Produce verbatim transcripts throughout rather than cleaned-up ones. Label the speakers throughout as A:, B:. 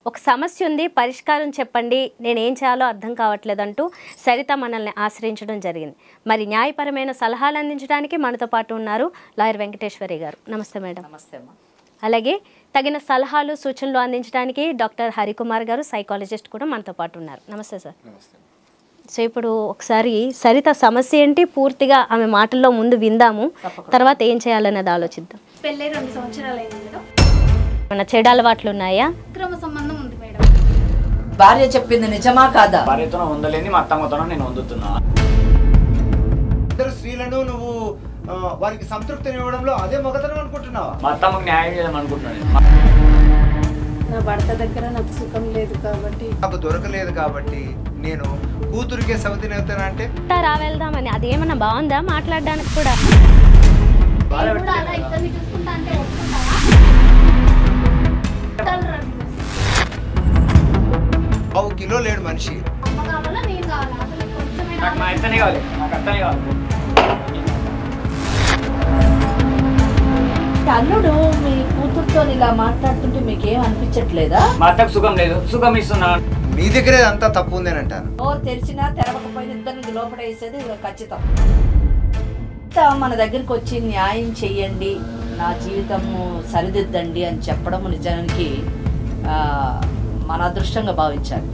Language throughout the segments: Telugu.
A: ఒక సమస్య ఉంది, పరిష్కారం చెప్పండి, నేను ఏం చేయాలో అర్థం కావట్లేదంటూ సరిత మనల్ని ఆశ్రయించడం జరిగింది. మరి న్యాయపరమైన సలహాలు అందించడానికి మనతో పాటు ఉన్నారు లాయర్ వెంకటేశ్వరి గారు. నమస్తే మేడం.
B: నమస్తే అమ్మా.
A: అలాగే తగిన సలహాలు సూచనలు అందించడానికి డాక్టర్ హరికుమార్ గారు, సైకాలజిస్ట్ కూడా మనతో పాటు ఉన్నారు. నమస్తే సార్.
C: నమస్తే.
A: సో ఇప్పుడు ఒకసారి సరిత సమస్య ఏంటి పూర్తిగా ఆమె మాటల్లో ముందు విందాము, తర్వాత ఏం చేయాలనేది ఆలోచిద్దాం.
D: పెళ్ళై రెండు సంవత్సరాలు అయింది మేడం.
A: మన చెడు అలవాట్లు ఉన్నాయా?
D: అక్రమ సంబంధం ఉంది మేడం.
B: భార్య చెప్పింది నిజమా కాదా?
E: భార్యతో ఉండలేని మా అత్తమ్మతో నేను వందుతున్నా.
C: ఇద్దరు స్త్రీలను నువ్వు ఆ, వారికి సంతృప్తిని ఇవ్వడంలో అదే మగతనం అనుకుంటున్నావా?
E: మా అత్తమ్మకి న్యాయం చేద్దాం అనుకుంటున్నాను.
D: నా భర్త దగ్గర నాకు సుఖం లేదు కాబట్టి
C: నాకు దొరకలేదు కాబట్టి నేను కూతురికే సవతిని అవుతానా అంటే
A: రావెళ్దామని అదేమన్నా బాగుందా మాట్లాడడానికి కూడా?
E: బాధ
D: నేను కూడా అలా
E: పెట్టలేదు కదా.
D: ఇద్దరిని చూసుకుంటా అంటే ఒప్పుకుంటావా?
C: పావు కిలో లేడు మనిషి.
D: అమ్మ కావాలా నేను కావాలా? అసలు కొంచెమే
E: నాకు మా అత్తనే కావాలి, నాకు అత్తనే కావాలి.
B: అల్లుడు మీ కూతురుతో ఇలా మాట్లాడుతుంటే మీకేం అనిపించట్లేదా?
E: మా అత్తకు సుఖం లేదు, సుఖం ఇస్తున్నా.
C: నీ దగ్గరే అంతా తప్పు ఉందని అంటాను.
B: నోరు తెరిచినా తెరవకపోయినా ఇద్దరిని లోపల వేసేది ఖచ్చితం. ఇంత మన దగ్గరికి వచ్చి న్యాయం చెయ్యండి, నా జీవితము సరిదిద్దండి అని చెప్పడం నిజానికి ఆ, మన అదృష్టంగా భావించాలి.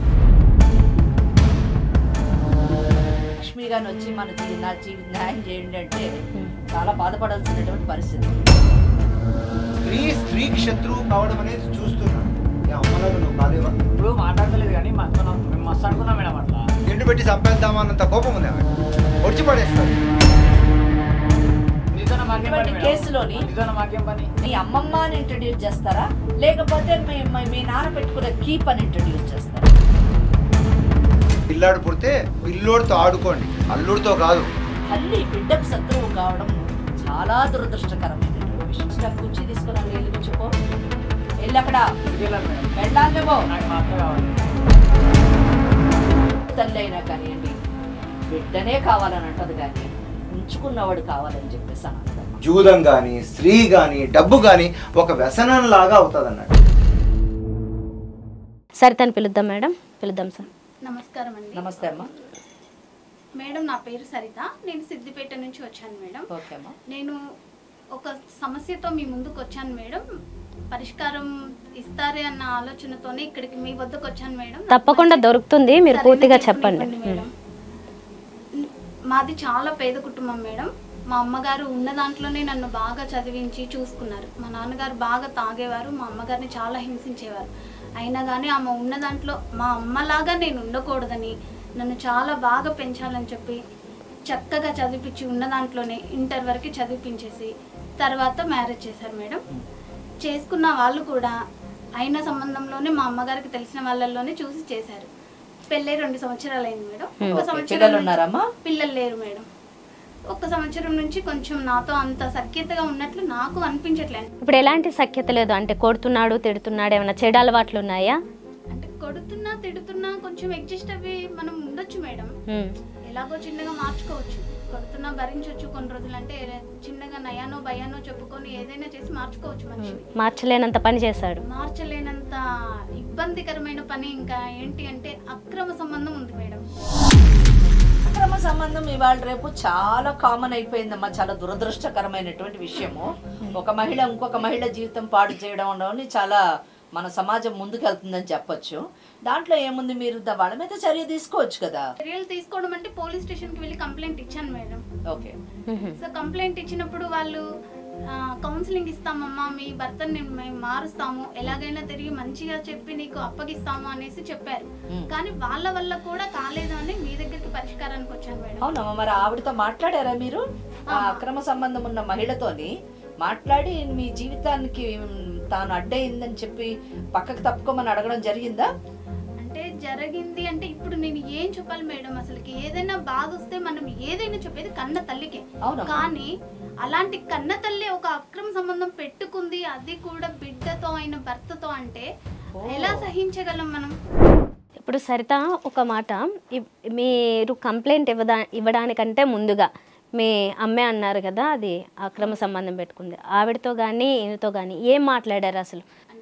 B: లక్ష్మి గారిని వచ్చి మన జీ- నా జీవిత న్యాయం చేయండి అంటే చాలా బాధపడాల్సినటువంటి పరిస్థితి.
C: స్త్రీ స్త్రీకి శత్రువు కావడం అనేది చూస్తున్నాను. ఏ అమ్మలాగా నువ్వు కాదేవా?
E: ఇప్పుడు మాట్లాడతలేదు కానీ మా అత్త మేము మస్తు అనుకున్నాం మేడం. అట్లా
C: ఎండు పెట్టి చంపేద్దామా అన్నంత కోపం ఉంది ఆమె. ఒడిచి పడేస్తాడు.
E: నీతోనే మాకేం పని
B: ఇటువంటి
E: మేడం?
B: కేసులోని
E: నీతోనే మాకేం పని?
B: మీ అమ్మమ్మ అని ఇంట్రడ్యూస్ చేస్తారా, లేకపోతే మీ మీ- మీ నాన్న పెట్టుకునే కీప్ అని ఇంట్రడ్యూస్ చేస్తారా?
C: పిల్లాడు పుడితే పిల్లోడితో ఆడుకోండి, అల్లుడితో కాదు.
B: తల్లి బిడ్డకు శత్రువు కావడం చాలా దురదృష్టకరమైనటువంటి విషయం. ఇష్టం కూర్చి తీసుకురా, నీళ్ళు కూర్చుకో, వెళ్ళి అక్కడ
E: ఎందుకు వెళ్ళాలి మేడం?
B: వెళ్ళాలేమో.
E: నాకు మా అత్త కావాలి.
B: తల్లి అయినా కానివ్వండి, బిడ్డనే కావాలని అంటది కానీ ఉంచుకున్నవాడు కావాలని చెప్పేసి అని అంటారు.
C: జూదం గాని, స్త్రీ గాని, డబ్బు గాని ఒక వ్యసనం లాగా అవుతుంది అన్నట్టు.
A: సరితని పిలుద్దాం మేడం, పిలుద్దాం సార్.
D: నమస్కారం అండి.
B: నమస్తే అమ్మా.
D: మేడం నా పేరు సరిత, నేను సిద్దిపేట నుంచి వచ్చాను మేడం.
B: ఓకే అమ్మా.
D: నేను ఒక సమస్యతో మీ ముందుకు వచ్చాను మేడం. పరిష్కారం ఇస్తారే అన్న ఆలోచనతోనే ఇక్కడికి మీ వద్దకు వచ్చాను మేడం.
A: తప్పకుండా దొరుకుతుంది, మీరు
D: సరైన
A: పూర్తిగా
D: తీర్పుని
A: చెప్పండి.
D: ఇవ్వండి మేడం. మాది చాలా పేద కుటుంబం మేడం. మా అమ్మగారు ఉన్న దాంట్లోనే నన్ను బాగా చదివించి చూసుకున్నారు. మా నాన్నగారు బాగా తాగేవారు, మా అమ్మగారిని చాలా హింసించేవారు. అయినా కానీ ఆమె ఉన్న దాంట్లో మా అమ్మలాగా నేను ఉండకూడదని నన్ను చాలా బాగా పెంచాలని చెప్పి చక్కగా చదివించి ఉన్న దాంట్లోనే ఇంటర్ వరకు చదివించేసి తర్వాత మ్యారేజ్ చేశారు మేడం. చేసుకున్న వాళ్ళు కూడా అయిన సంబంధంలోనే మా అమ్మగారికి తెలిసిన వాళ్ళల్లోనే చూసి చేశారు. పెళ్ళై రెండు సంవత్సరాలు అయింది మేడం. ఒక
B: ఓకే.
D: సంవత్సరం
B: పిల్లలు
D: నుంచి-
B: ఉన్నారమ్మా?
D: పిల్లలు లేరు మేడం. ఒక్క సంవత్సరం నుంచి కొంచెం నాతో అంత సఖ్యతగా ఉన్నట్లు నాకు అనిపించట్లేదు.
A: ఇప్పుడు ఎలాంటి సఖ్యత లేదు, అంటే కొడుతున్నాడు, తిడుతున్నాడు, ఏమైనా చెడు అలవాట్లు ఉన్నాయా?
D: అంటే కొడుతున్నా తిడుతున్నా కొంచెం అడ్జస్ట్ అవి మనం ఉండొచ్చు మేడం.
A: ఉమ్.
D: ఎలాగో చిన్నగా మార్చుకోవచ్చు. కొడుతున్నా భరించవచ్చు కొన్ని రోజులు, అంటే చిన్నగా నయానో భయానో చెప్పుకొని ఏదైనా చేసి మార్చుకోవచ్చు మనిషిని.
A: మార్చలేనంత పని చేశాడు.
D: మార్చలేనంత ఇబ్బందికరమైన పని ఇంకా ఏంటి అంటే అక్రమ సంబంధం ఉంది మేడం.
B: అక్రమ సంబంధం ఇవాళ రేపు చాలా కామన్ అయిపోయిందమ్మా. చాలా దురదృష్టకరమైనటువంటి విషయము. ఒక మహిళ ఇంకొక మహిళ జీవితం పాడు చేయడం అనేది చాలా మన సమాజం ముందుకెళ్తుందని చెప్పొచ్చు. దాంట్లో ఏముంది, మీరు ద- వాళ్ళ మీద చర్య తీసుకోవచ్చు కదా.
D: చర్యలు తీసుకోవడం అంటే పోలీస్ స్టేషన్ కి వెళ్ళి కంప్లైంట్ ఇచ్చాను మేడం.
B: ఓకే.
A: ఉహు.
D: సో కంప్లైంట్ ఇచ్చినప్పుడు వాళ్ళు కౌన్సిలింగ్ ఇస్తామమ్మా, మీ భర్తని నేను మేము మారుస్తాము, ఎలాగైనా తిరిగి మంచిగా చెప్పి నీకు అప్పగిస్తాము అనేసి చెప్పారు. కానీ వాళ్ళ వల్ల కూడా కాలేదు అని మీ దగ్గరికి పరిష్కారానికి వచ్చాను మేడం.
B: అవునమ్మా. మరి ఆవిడతో మాట్లాడారా మీరు? ఆ అక్రమ సంబంధం ఉన్న మహిళతోని మాట్లాడి మీ జీవితానికి తాను అడ్డయిందని చెప్పి పక్కకు తప్పుకోమని అడగడం జరిగిందా?
D: అంటే జరిగింది అంటే ఇప్పుడు నేను ఏం చెప్పాలి మేడం? అసలుకి ఏదైనా బాధ వస్తే మనం ఏదైనా చెప్పేది కన్న తల్లికే.
B: అవునా?
D: కానీ అలాంటి కన్న తల్లి ఒక అక్రమ సంబంధం పెట్టుకుంది, అది కూడా బిడ్డతో అయిన భర్తతో, అంటే ఎలా సహించగలం మనం?
A: ఇప్పుడు సరిత ఒక మాట, ఇవ్- మీరు కంప్లైంట్ ఇవ్వదా ఇవ్వడానికంటే ముందుగా మీ అమ్మే అన్నారు కదా, అది అక్రమ సంబంధం పెట్టుకుంది, ఆవిడతో కానీ ఈయనతో కానీ ఏం మాట్లాడారు అసలు?
D: అంటే ఫస్ట్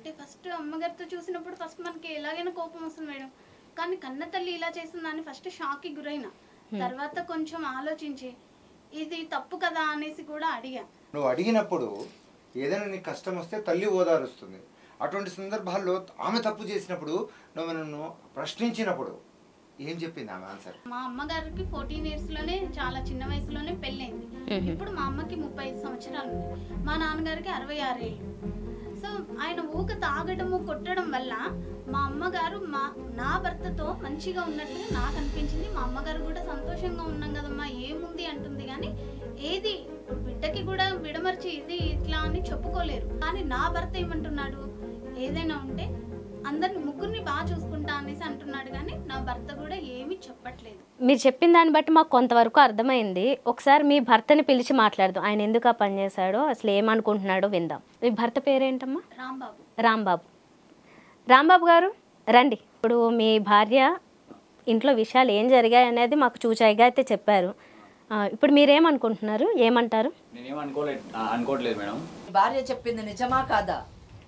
D: ఫస్ట్ అమ్మగారితో చూసినప్పుడు ఫస్ట్ మనకి ఎలాగైనా కోపం వస్తుంది మేడం. కానీ కన్న తల్లి ఇలా చేసిందని ఫస్ట్ షాక్కి గురైన తర్వాత కొంచెం ఆలోచించి ఇది తప్పు కదా అనేసి కూడా అడిగా.
C: నువ్వు అడిగినప్పుడు ఏదైనా నీకు కష్టం వస్తే తల్లి ఓదారుస్తుంది. అటువంటి సందర్భాల్లో ఆమె తప్పు చేసినప్పుడు నువ్వు నన్ను ప్రశ్నించినప్పుడు ఏం చెప్పింది ఆమె ఆన్సర్?
D: మా అమ్మగారికి ఫోర్టీన్ ఇయర్స్ లోనే చాలా చిన్న వయసులోనే పెళ్ళైంది. ఇప్పుడు మా అమ్మకి ముప్పై ఐదు సంవత్సరాలు ఉంది, మా నాన్నగారికి అరవై ఆరు ఏళ్ళు. సో ఆయన ఊక తాగడము కొట్టడం వల్ల మా అమ్మగారు మా నా భర్తతో మంచిగా ఉన్నట్టుగా నాకు అనిపించింది. మా అమ్మగారు కూడా సంతోషంగా ఉన్నాం కదమ్మా ఏముంది అంటుంది, కానీ ఏది బిడ్డకి కూడా విడమర్చి ఇది ఇట్లా అని చెప్పుకోలేరు. కానీ నా భర్త ఏమంటున్నాడు, ఏదైనా ఉంటే అందరిని ముగ్గురిని బాగా చూసుకుంటా అనేసి అంటున్నాడు, కానీ నా భర్త కూడా ఏమీ చెప్పట్లేదు.
A: మీరు చెప్పిన దాన్ని బట్టి మాకు కొంతవరకు అర్థమైంది. ఒకసారి మీ భర్తని పిలిచి మాట్లాడదాం, ఆయన ఎందుకు ఆ పని చేశాడో అసలు ఏమనుకుంటున్నాడో విందాం. మీ భర్త పేరేంటమ్మా?
D: రాంబాబు.
A: రాంబాబు. రాంబాబు గారు రండి. ఇప్పుడు మీ భార్య ఇంట్లో విషయాలు ఏం జరిగాయి అనేది మాకు చూచాయిగా అయితే చెప్పారు. ఇప్పుడు మీరేమనుకుంటున్నారు, ఏమంటారు?
E: నేనేం అనుకోలేదు అనుకోవట్లేదు మేడం.
B: భార్య చెప్పింది నిజమా కాదా?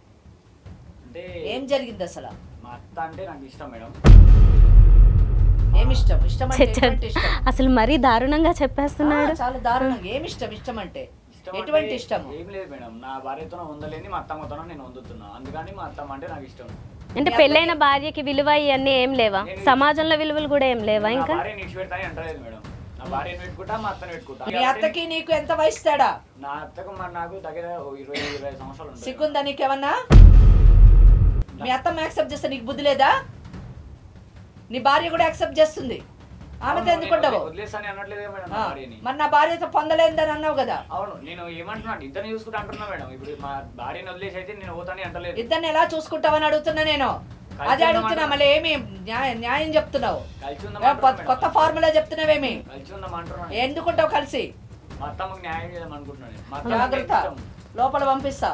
E: అంటే
B: ఏం జరిగింది అసలు?
E: మా అత్త అంటే నాకు ఇష్టం మేడం.
B: ఏమి ఇష్టం? ఇష్టం అంటే ఎటువంటి ఇష్టం?
A: అసలు మరీ దారుణంగా చెప్పేస్తున్నాడు.
B: ఆ, చాలా దారుణంగా. ఏమి ఇష్టం? ఇష్టం అంటే
E: ఇష్టం
B: ఎటువంటి
E: అంటే
B: ఇష్టం?
E: ఏం లేదు మేడం, నా భార్యతో ఉండలేని మా అత్తమ్మతోనో నేను వందుతున్నా, అందుకని మా అత్తమ్మ అంటే నాకు ఇష్టం.
A: అంటే పెళ్ళైన భార్యకి విలువ ఇవన్నీ ఏం లేవా? సమాజంలో విలువలు కూడా ఏం లేవా? ఇంకా
E: భార్య నిడిచిపెడతాని అంటలేదు మేడం. నా భార్యను పెట్టుకుంటా, మా అత్తని పెట్టుకుంటా.
B: మీ అత్తకి నీకు ఎంత వయసు తేడా?
E: నా అత్తకు మరి నాకు దగ్గర ఇరవై ఇరవై సంవత్సరాలు ఉంటాయి.
B: సిగ్గుందా నీకేమన్నా? మీ అత్తమ్మ యాక్సెప్ట్ చేస్తే నీకు బుద్ధి లేదా? నీ భార్య కూడా యాక్సెప్ట్ చేస్తుంది, ఆమెతో ఎందుకు ఉండవు?
E: వదిలేస్తాను అనట్లేదు మేడం నా భార్యని.
B: మరి నా భార్యతో పొందలేదని అన్నావు కదా.
E: అవును, నేను ఏమంటున్నాను, ఇద్దరిని చూసుకుంటా అంటున్నా మేడం. ఇప్పుడు మా భార్యని వదిలేసి అయితే నేను పోతాను అంటలేదు.
B: ఇద్దరిని ఎలా చూసుకుంటావని అడుగుతున్నా నేను, అదే అడుగుతున్నా. మళ్ళీ ఏమి న్యాయం న్యాయం చెప్తున్నావు?
E: కలిసి ఉందాం
B: ఏ,
E: అంటున్నాను
B: కొత్త
E: మేడం.
B: ఫార్ములా చెప్తున్నావేమి?
E: కలిసి ఉందాం అంటున్నాను.
B: ఎందుకుంటావు కలిసి?
E: మా అత్తమ్మకి న్యాయం చేద్దాం అనుకుంటున్నాను నేను. మా అత్తమ్మ
B: జాగ్రత్త,
E: ఇష్టం.
B: లోపల పంపిస్తా.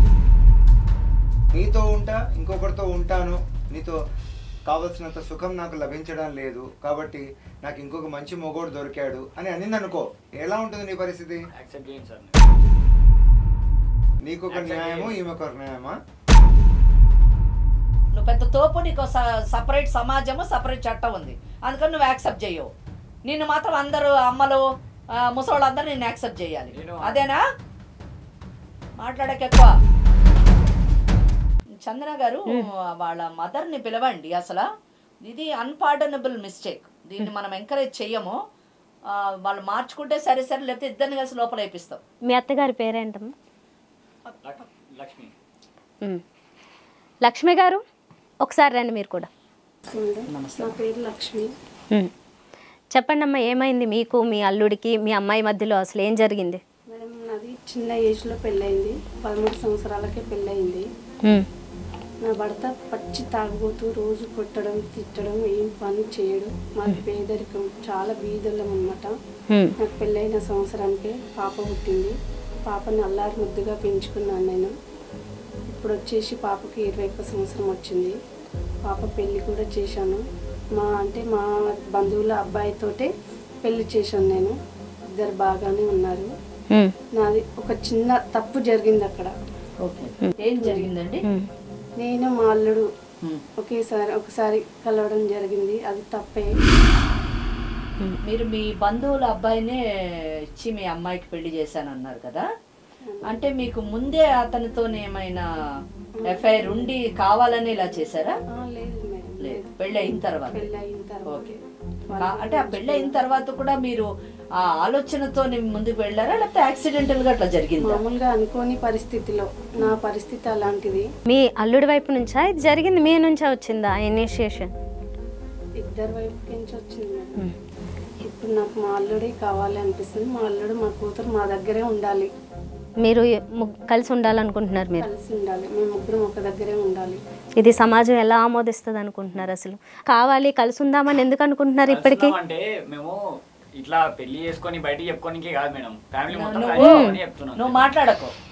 C: నీతో ఉంటా, ఇంకొకరితో ఉంటాను, నీతో కావలసినంత సుఖం నాకు లభించడం లేదు కాబట్టి నాకు ఇంకొక మంచి మొగోడు దొరికాడు అని అనింది అనుకో, ఎలా ఉంటుంది నీ పరిస్థితి?
E: యాక్సెప్ట్ చేయండి సార్.
C: నీకొక న్యాయము, ఈమెకొక న్యాయమా?
B: నువ్వు పెద్ద తోపు, నీకు సపరేట్ సమాజము, సపరేట్ చట్టం ఉంది, అందుకని నువ్వు యాక్సెప్ట్ చేయవు. నిన్ను మాత్రం అందరూ అమ్మలు ముసలోళ్ళు అందరూ నిన్ను యాక్సెప్ట్ చేయాలి, అదేనా? మాట్లాడక ఎక్కువ. చందన గారు, వాళ్ళ మదర్ని పిలవండి. అసలు ఇది అన్పార్డనబుల్ మిస్టేక్, దీన్ని మనం ఎంకరేజ్ చెయ్యము. వాళ్ళు మార్చుకుంటే సరే సరే, లేకపోతే ఇద్దరిని కలిసి లోపల వేపిస్తాం.
A: మీ అత్తగారి పేరేంటమ్మా?
E: లక్ష్మి.
A: లక్ష్మి గారు ఒకసారి రండి మీరు కూడా.
F: నా పేరు లక్ష్మి.
A: చెప్పండి అమ్మా, ఏమైంది మీకు, మీ అల్లుడికి, మీ అమ్మాయి మధ్యలో అసలు ఏం జరిగింది?
F: మేడం, నాది చిన్న ఏజ్లో పెళ్ళయింది, పదమూడు సంవత్సరాలకే పెళ్ళయింది. నా భర్త పచ్చి తాగుబోతూ రోజు కొట్టడం, తిట్టడం, ఏం పని చేయడు. మాది పేదరికం, చాలా బీదలం అనమాట. నాకు పెళ్ళైన సంవత్సరానికే పాప పుట్టింది. పాపని అల్లారి ముద్దుగా పెంచుకున్నాను నేను. ఇప్పుడు వచ్చేసి పాపకి ఇరవై ఒక్క సంవత్సరం వచ్చింది. పాప పెళ్ళి కూడా చేశాను. మా అంటే మా బంధువుల అబ్బాయితోటే పెళ్లి చేశాను నేను. ఇద్దరు బాగానే ఉన్నారు. నాది ఒక చిన్న తప్పు జరిగింది అక్కడ.
B: ఏం జరిగిందండి?
F: నేను మా అల్లుడు ఒకేసారి ఒకసారి కలవడం జరిగింది, అది తప్పే.
B: మీరు మీ బంధువుల అబ్బాయినే ఇచ్చి మీ అమ్మాయికి పెళ్లి చేశానన్నారు కదా, అంటే మీకు ముందే అతనితో ఏమైనా ఎఫ్ఐఆర్ ఉండి కావాలని ఇలా చేశారా?
F: లేదు మేడం,
B: లేదు, పెళ్లి అయిన తర్వాత.
F: పెళ్ళి అయిన తర్వాత.
B: ఓకే. అంటే ఆ పెళ్లి అయిన తర్వాత కూడా మీరు ఆ ఆలోచనతో ముందుకు వెళ్ళారా, లేకపోతే యాక్సిడెంటల్ గా అట్లా జరిగింది?
F: మామూలుగా అనుకోని పరిస్థితిలో, నా పరిస్థితి అలాంటిది.
A: మీ అల్లుడి వైపు నుంచా ఇది జరిగింది, మీ నుంచా వచ్చిందా ఇనిషియేషన్?
F: ఇద్దరు వైపు నుంచి వచ్చింది మేడం. ఇప్పుడు నాకు మా అల్లుడే కావాలి అనిపిస్తుంది. మా అల్లుడు, మా కూతురు మా దగ్గరే ఉండాలి.
A: మీరు ము- కలిసి ఉండాలనుకుంటున్నారు మీరు?
F: కలిసి ఉండాలి, మేము ముగ్గురం ఒక దగ్గరే ఉండాలి.
A: ఇది సమాజం ఎలా ఆమోదిస్తుంది అనుకుంటున్నారు? అసలు కావాలి కలిసి ఉందామని ఎందుకు అనుకుంటున్నారు ఇప్పటికీ?
E: అంటే మేము ఇట్లా పెళ్లి చేసుకొని బయటికి చెప్పుకోనికి కాదు మేడం, ఫ్యామిలీ మొత్తం
B: నువ్వు
E: కలిసి చెప్తున్నాను.
B: నువ్వు మాట్లాడకు,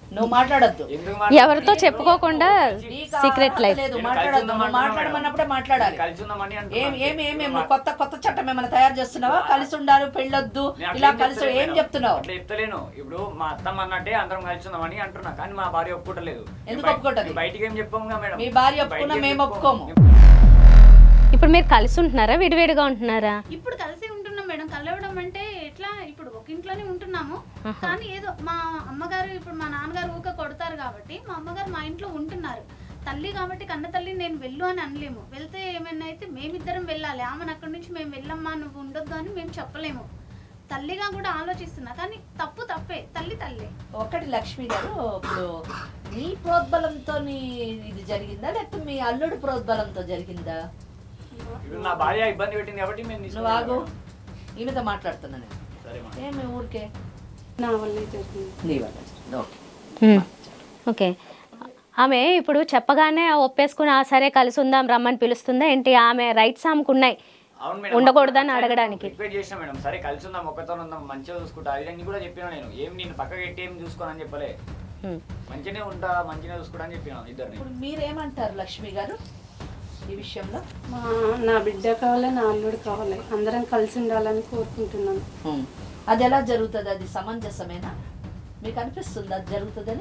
B: నువ్వు మాట్లాడొద్దు.
E: ఎందుకు
A: ఎవరితో చెప్పుకోకుండా
B: నీకు
A: సీక్రెట్ లైఫ్.
B: లేదు, మాట్లాడొద్దు. నువ్వు మాట్లాడమన్నప్పుడే మాట్లాడాలి.
E: కలిసి ఉందామని
B: ఏం ఏం ఏం ఏం నువ్వు కొత్త కొత్త చట్టం ఏమైనా తయారు చేస్తున్నావా? కలిసి ఉండాలి, పెళ్ళొద్దు, ఇలా కలిసి ఏం చెప్తున్నావు?
E: అట్లా చెప్తలేను. ఇప్పుడు మా అత్తమ్మ అన్నట్టే అందరం కలిసి ఉందామని అంటున్నా, కానీ మా భార్య ఒప్పుకోవట్లేదు.
B: ఎందుకు ఒప్పుకోవట్లేదు?
E: బయటికి ఏం చెప్పాము మేడం.
B: మీ భార్య ఒప్పుకున్నా మేము ఒప్పుకోము.
A: ఇప్పుడు మీరు కలిసి ఉంటున్నారా, విడివిడిగా ఉంటున్నారా?
D: ఇప్పుడు కలిసి ఉంటున్నాం మేడం. కలవడం అంటే ఎట్లా, ఇప్పుడు ఒక ఇంట్లోనే ఉంటున్నాము, కానీ ఏదో మా అమ్మగారు ఇప్పుడు మా నాన్నగారు ఊక కొడతారు కాబట్టి మా అమ్మగారు మా ఇంట్లో ఉంటున్నారు. తల్లి కాబట్టి కన్న తల్లి నేను వెళ్ళు అని అనలేము. వెళ్తే ఏమైనా అయితే మేమిద్దరం వెళ్ళాలి, ఆమెను అక్కడి నుంచి మేము వెళ్ళమ్మా నువ్వు ఉండొద్దు అని మేము చెప్పలేము. తల్లిగా కూడా ఆలోచిస్తున్నా, కానీ తప్పు తప్పే, తల్లి తల్లి.
B: ఒకటి లక్ష్మి గారు, ఇప్పుడు నీ ప్రోద్బలంతో ఇది జరిగిందా లేకపోతే మీ అల్లుడు ప్రోద్బలంతో జరిగిందా?
E: ఇప్పుడు నా భార్య ఇబ్బంది పెట్టింది కాబట్టి మేము
B: నువ్వు ఆగు, ఈమెతో మాట్లాడుతున్నా నేను.
E: సరే మా
B: ఏమి ఊరికే
F: నా వల్లే జరిగింది.
B: నీ వల్ల జరిగింది. ఓకే.
A: హ్మ్. ఓకే. ఆమె ఇప్పుడు చెప్పగానే ఒప్పేసుకుని ఆ సరే కలిసి ఉందాం రమ్మని పిలుస్తుందా ఏంటి? ఆమె రైట్స్ ఆమెకు ఉన్నాయి,
E: అవును మేడం,
A: ఉండకూడదని అడగడానికి.
E: రిక్వెస్ట్ చేసిన మేడం, సరే కలిసి ఉందాం, ఒక్కతో ఉందాం, మంచిగా చూసుకుంటా అది అని కూడా చెప్పినా నేను. ఏం నేను పక్కకి ఎట్టి ఏం చూసుకోనని చెప్పలే,
A: హ్మ్.
E: మంచిగానే ఉంటా మంచిగా చూసుకుంటా అని చెప్పినా ఇద్దరిని.
B: ఇప్పుడు మీరేమంటారు లక్ష్మి గారు ఈ విషయంలో?
F: మా నా బిడ్డ కావాలి, నా అల్లుడు కావాలి, అందరం కలిసి ఉండాలని కోరుకుంటున్నాను.
B: అది ఎలా జరుగుతుంది? అది సమంజసమేనా? మీకు అనిపిస్తుంది అది జరుగుతుందని?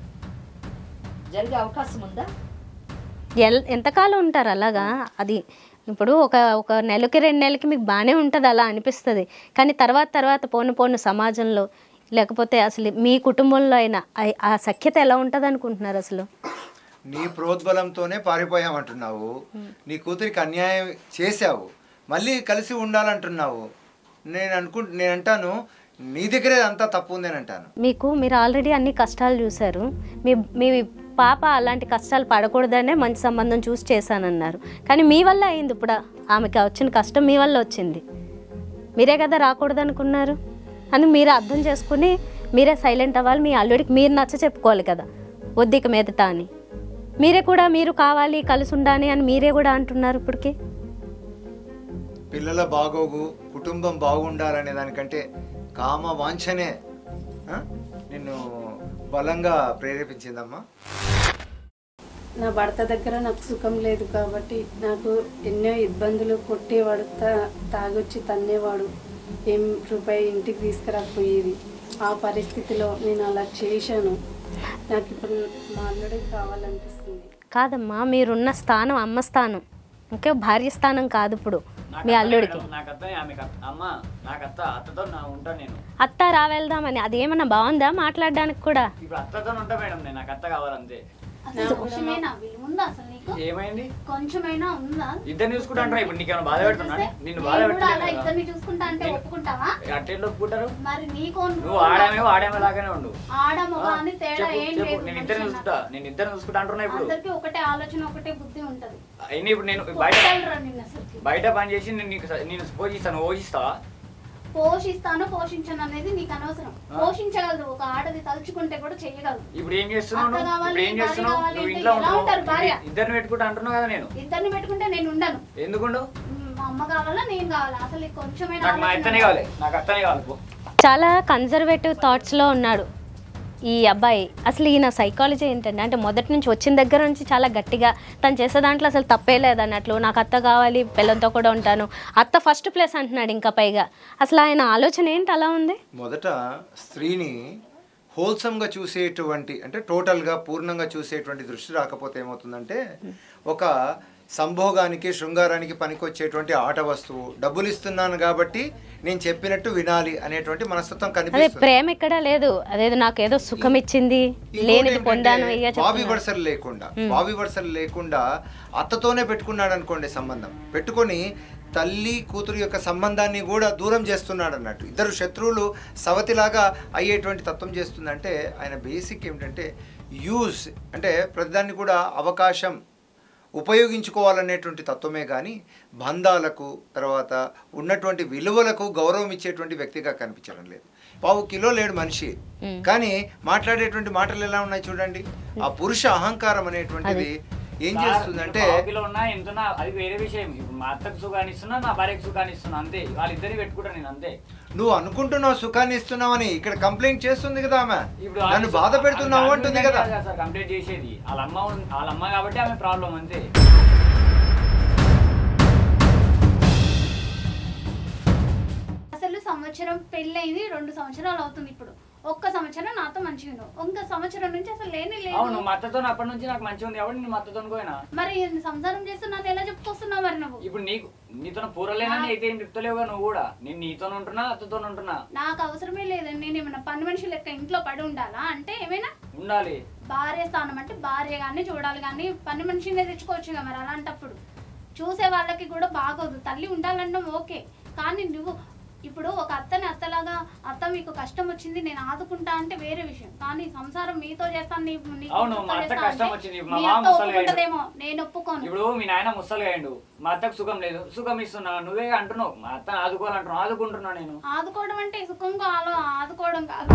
B: జరిగే అవకాశం ఉందా?
A: ఎల్ ఎంతకాలం ఉంటారు అలాగా? అది ఇప్పుడు ఒక ఒక నెలకి రెండు నెలలకి మీకు బాగానే ఉంటుంది, అలా అనిపిస్తుంది. కానీ తర్వాత తర్వాత పోను పోను సమాజంలో లేకపోతే అసలు మీ కుటుంబంలో అయినా ఆ సఖ్యత ఎలా ఉంటుంది అనుకుంటున్నారు అసలు?
C: నీ ప్రోద్బలంతోనే పారిపోయామంటున్నావు, నీ కూతురికి అన్యాయం చేశావు, మళ్ళీ కలిసి ఉండాలంటున్నావు. నేను అనుకు నేను అంటాను నీ దగ్గరే అంతా తప్పు ఉంది అని అంటాను.
A: మీకు మీరు ఆల్రెడీ అన్ని కష్టాలు చూశారు, మీ మీ పాప అలాంటి కష్టాలు పడకూడదనే మంచి సంబంధం చూసి చేశానన్నారు, కానీ మీ వల్ల అయింది. ఇప్పుడు ఆమెకి వచ్చిన కష్టం మీ వల్ల వచ్చింది, మీరే కదా రాకూడదు అనుకున్నారు. అని మీరు అర్థం చేసుకుని మీరే సైలెంట్ అవ్వాలి, మీ అల్లుడికి మీరు నచ్చ చెప్పుకోవాలి కదా వద్దిక మీదట అని. మీరే కూడా మీరు కావాలి కలిసి ఉండాలి అని మీరే కూడా అంటున్నారు. ఇప్పటికి
C: పిల్లల బాగోగు కుటుంబం బాగుండాలనే దానికంటే కామ వాంఛనే నిన్ను బలంగా ప్రేరేపించిందమ్మా.
F: నా భర్త దగ్గర నాకు సుఖం లేదు కాబట్టి నాకు ఎన్నో ఇబ్బందులు, కొట్టేవాడు, తా తాగొచ్చి తన్నేవాడు, ఏం రూపాయి ఇంటికి తీసుకురాకపోయేది. ఆ పరిస్థితిలో నేను అలా చేశాను. నాకు ఇప్పుడు మా అల్లుడికి కావాలనిపిస్తుంది.
A: కాదమ్మా, మీరున్న స్థానం అమ్మ స్థానం, ఓకే, భార్య స్థానం కాదు ఇప్పుడు మీ అల్లుడికి.
E: నాకు అత్త ఆమె అమ్మ, నాకు అత్త అత్తతో నా ఉంటా నేను.
A: అత్త రావెళ్దామని అది ఏమన్నా బాగుందా మాట్లాడడానికి కూడా?
E: ఇప్పుడు అత్తతో ఉంటా మేడం నేను, నాకు అత్త కావాలంతే.
D: అసలు కొంచెమైనా విలువ ఉందా అసలు నీకు?
E: ఏమైంది?
D: కొంచెమైనా ఉందా?
E: ఇద్దరిని చూసుకుంటా అంటారా? ఇప్పుడు నీకేమైనా బాధ పెడుతున్నా? నిన్ను బాధ
D: నేను కూడా అలా
E: పెట్టలేదు.
D: ఇద్దరిని చూసుకుంటా అంటే ఒప్పుకుంటావా?
E: అట్టేళ్ళు ఒప్పుకుంటారు?
D: మరి నీకు
E: నువ్వు ఆడామే ఆడామే లాగానే ఉండు.
D: ఆడమో అని తేడా
E: చెప్పు,
D: ఏం
E: చెప్పు.
D: లేదు.
E: నేను ఇద్దరిని చూసుకుంటా, నేను ఇద్దరిని చూసుకుంటా అంటున్నా. ఇప్పుడు
D: అందరికి ఒకటే ఆలోచన, ఒకటే బుద్ధి ఉంటది.
E: అయినా ఇప్పుడు నేను బయట
D: కొట్టగలరా నిన్ను అసలుకి?
E: బయట పని చేసి నేను నీకు నేను పోషిస్తాను, పోషిస్తావా?
D: పోషిస్తాను పోషించను అనేది నీకు అనవసరం. పోషించగలదు, ఒక ఆడది తలుచుకుంటే కూడా చెయ్యగలదు.
E: ఇప్పుడు ఏం చేస్తున్నావు?
D: అత్త కావాలి,
E: ఇప్పుడు ఏం
D: భార్య
E: చేస్తున్నావు?
D: కావాలి
E: నువ్వు
D: అంటే
E: ఇంట్లో
D: ఎలా ఉంటారు భార్య?
E: ఉంటావు, ఇద్దరిని పెట్టుకుంటా అంటున్నావు కదా. నేను
D: ఇద్దరిని పెట్టుకుంటే నేను ఉండను.
E: ఎందుకుండు?
D: మా అమ్మ కావాలా, నేను కావాలా? అసలు నీకు కొంచెమైనా
E: నాకు మా అత్తనే కావాలి, నాకు అత్తనే కావాలి. పో.
A: చాలా కన్జర్వేటివ్ థాట్స్లో ఉన్నాడు ఈ అబ్బాయి. అసలు ఈయన సైకాలజీ ఏంటంటే, అంటే మొదటి నుంచి వచ్చిన దగ్గర నుంచి చాలా గట్టిగా తను చేసే దాంట్లో అసలు తప్పే లేదన్నట్లు, నాకు అత్త కావాలి, పిల్లలతో కూడా ఉంటాను, అత్త ఫస్ట్ ప్లేస్ అంటున్నాడు ఇంకా పైగా. అసలు ఆయన ఆలోచన ఏంటి అలా ఉంది?
C: మొదట స్త్రీని హోల్సమ్గా చూసేటువంటి, అంటే టోటల్గా పూర్ణంగా చూసేటువంటి దృష్టి రాకపోతే ఏమవుతుందంటే, ఒక సంభోగానికి శృంగారానికి పనికొచ్చేటువంటి ఆట వస్తువు, డబ్బులు ఇస్తున్నాను కాబట్టి నేను చెప్పినట్టు వినాలి అనేటువంటి మనస్తత్వం
A: అదే
C: కనిపిస్తుంది.
A: ప్రేమ ఇక్కడ లేదు, అదేదో నాకు ఏదో సుఖం ఇచ్చింది, లేనిది పొందాను.
C: బావి వరుసలు లేకుండా బావి వరుసలు లేకుండా అత్తతోనే పెట్టుకున్నాడు అనుకోండి సంబంధం, పెట్టుకొని తల్లి కూతురు యొక్క సంబంధాన్ని కూడా దూరం చేస్తున్నాడు అన్నట్టు. ఇద్దరు శత్రువులు సవతిలాగా అయ్యేటువంటి తత్వం చేస్తుందంటే ఆయన బేసిక్ ఏమిటంటే యూజ్, అంటే ప్రతిదాన్ని కూడా అవకాశం ఉపయోగించుకోవాలనేటువంటి తత్వమే కానీ బంధాలకు తర్వాత ఉన్నటువంటి విలువలకు గౌరవం ఇచ్చేటువంటి వ్యక్తిగా కనిపించడం లేదు. పావు కిలో లేడు మనిషి, కానీ మాట్లాడేటువంటి మాటలు ఎలా ఉన్నాయి చూడండి. ఆ పురుష అహంకారం అనేటువంటిది ఏం చేస్తుందంటే
E: కిలో ఉన్నా ఎంతున్నా అది వేరే విషయం. ఇప్పుడు మా అత్తకు సుఖాన్ని ఇస్తున్నా, నా భార్యకు సుఖాన్ని ఇస్తున్నా, అంతే. వాళ్ళిద్దరిని పెట్టుకుంటా నేను, అంతే.
C: నువ్వు అనుకుంటున్నావు సుఖాన్ని ఇస్తున్నావని, ఇక్కడ కంప్లైంట్ చేస్తుంది కదా ఆమె,
E: ఇప్పుడు
C: నన్ను బాధ పెడుతున్నావు అంటుంది కదా.
E: సార్ కంప్లైంట్ చేసేది వాళ్ళ అమ్మ, వాళ్ళ అమ్మ కాబట్టి ఆమె ప్రాబ్లం, అంతే.
D: అసలు సంవత్సరం పెళ్ళయింది, రెండు సంవత్సరాలు అవుతుంది ఇప్పుడు. ఒక్క సంవత్సరం నాతో మంచిగా ఉన్నావు, ఇంక సంవత్సరం నుంచి అసలు లేని లేదు.
E: అవును, మా అత్తతో అప్పటి నుంచి నాకు మంచిగా ఉంది కాబట్టి నేను మా అత్తతో పోయినా.
D: మరి సంసారం చేస్తున్నా ఎలా చెప్పుకొస్తున్నావు మరి నువ్వు?
E: ఇప్పుడు నీకు నీతో పూరలేనని అయితే ఏం చెప్తలేవుగా నువ్వు కూడా. నేను నీతో ఉంటున్నా, అత్తతో ఉంటున్నా.
D: నాకు అవసరమే లేదండి. నేను ఏమైనా పని మనిషి లెక్క ఇంట్లో పడి ఉండాలా అంటే? ఏమైనా
E: ఉండాలి.
D: భార్య స్థానం అంటే భార్య గానీ చూడాలి, కానీ పని మనిషినే తెచ్చుకోవచ్చు మరి. అలాంటప్పుడు చూసే వాళ్ళకి కూడా బాగోదు. తల్లి ఉండాలన్నా ఓకే, కానీ నువ్వు ఇప్పుడు ఒక అత్తని అత్తలాగా, అత్త మీకు కష్టం వచ్చింది నేను ఆదుకుంటా అంటే వేరే విషయం, కానీ సంసారం మీతో చేస్తాను నేను ఒప్పుకోను.
E: ఇప్పుడు మీ నాయన ముసలి అయ్యిండు, మా అత్తకు సుఖం లేదు, సుఖం ఇస్తున్నా, నువ్వే అంటున్నావు మా అత్తను ఆదుకోవాలంటున్నావు, ఆదుకుంటున్నా నేను.
D: ఆదుకోవడం అంటే సుఖం కాదు, ఆదుకోవడం కాదు.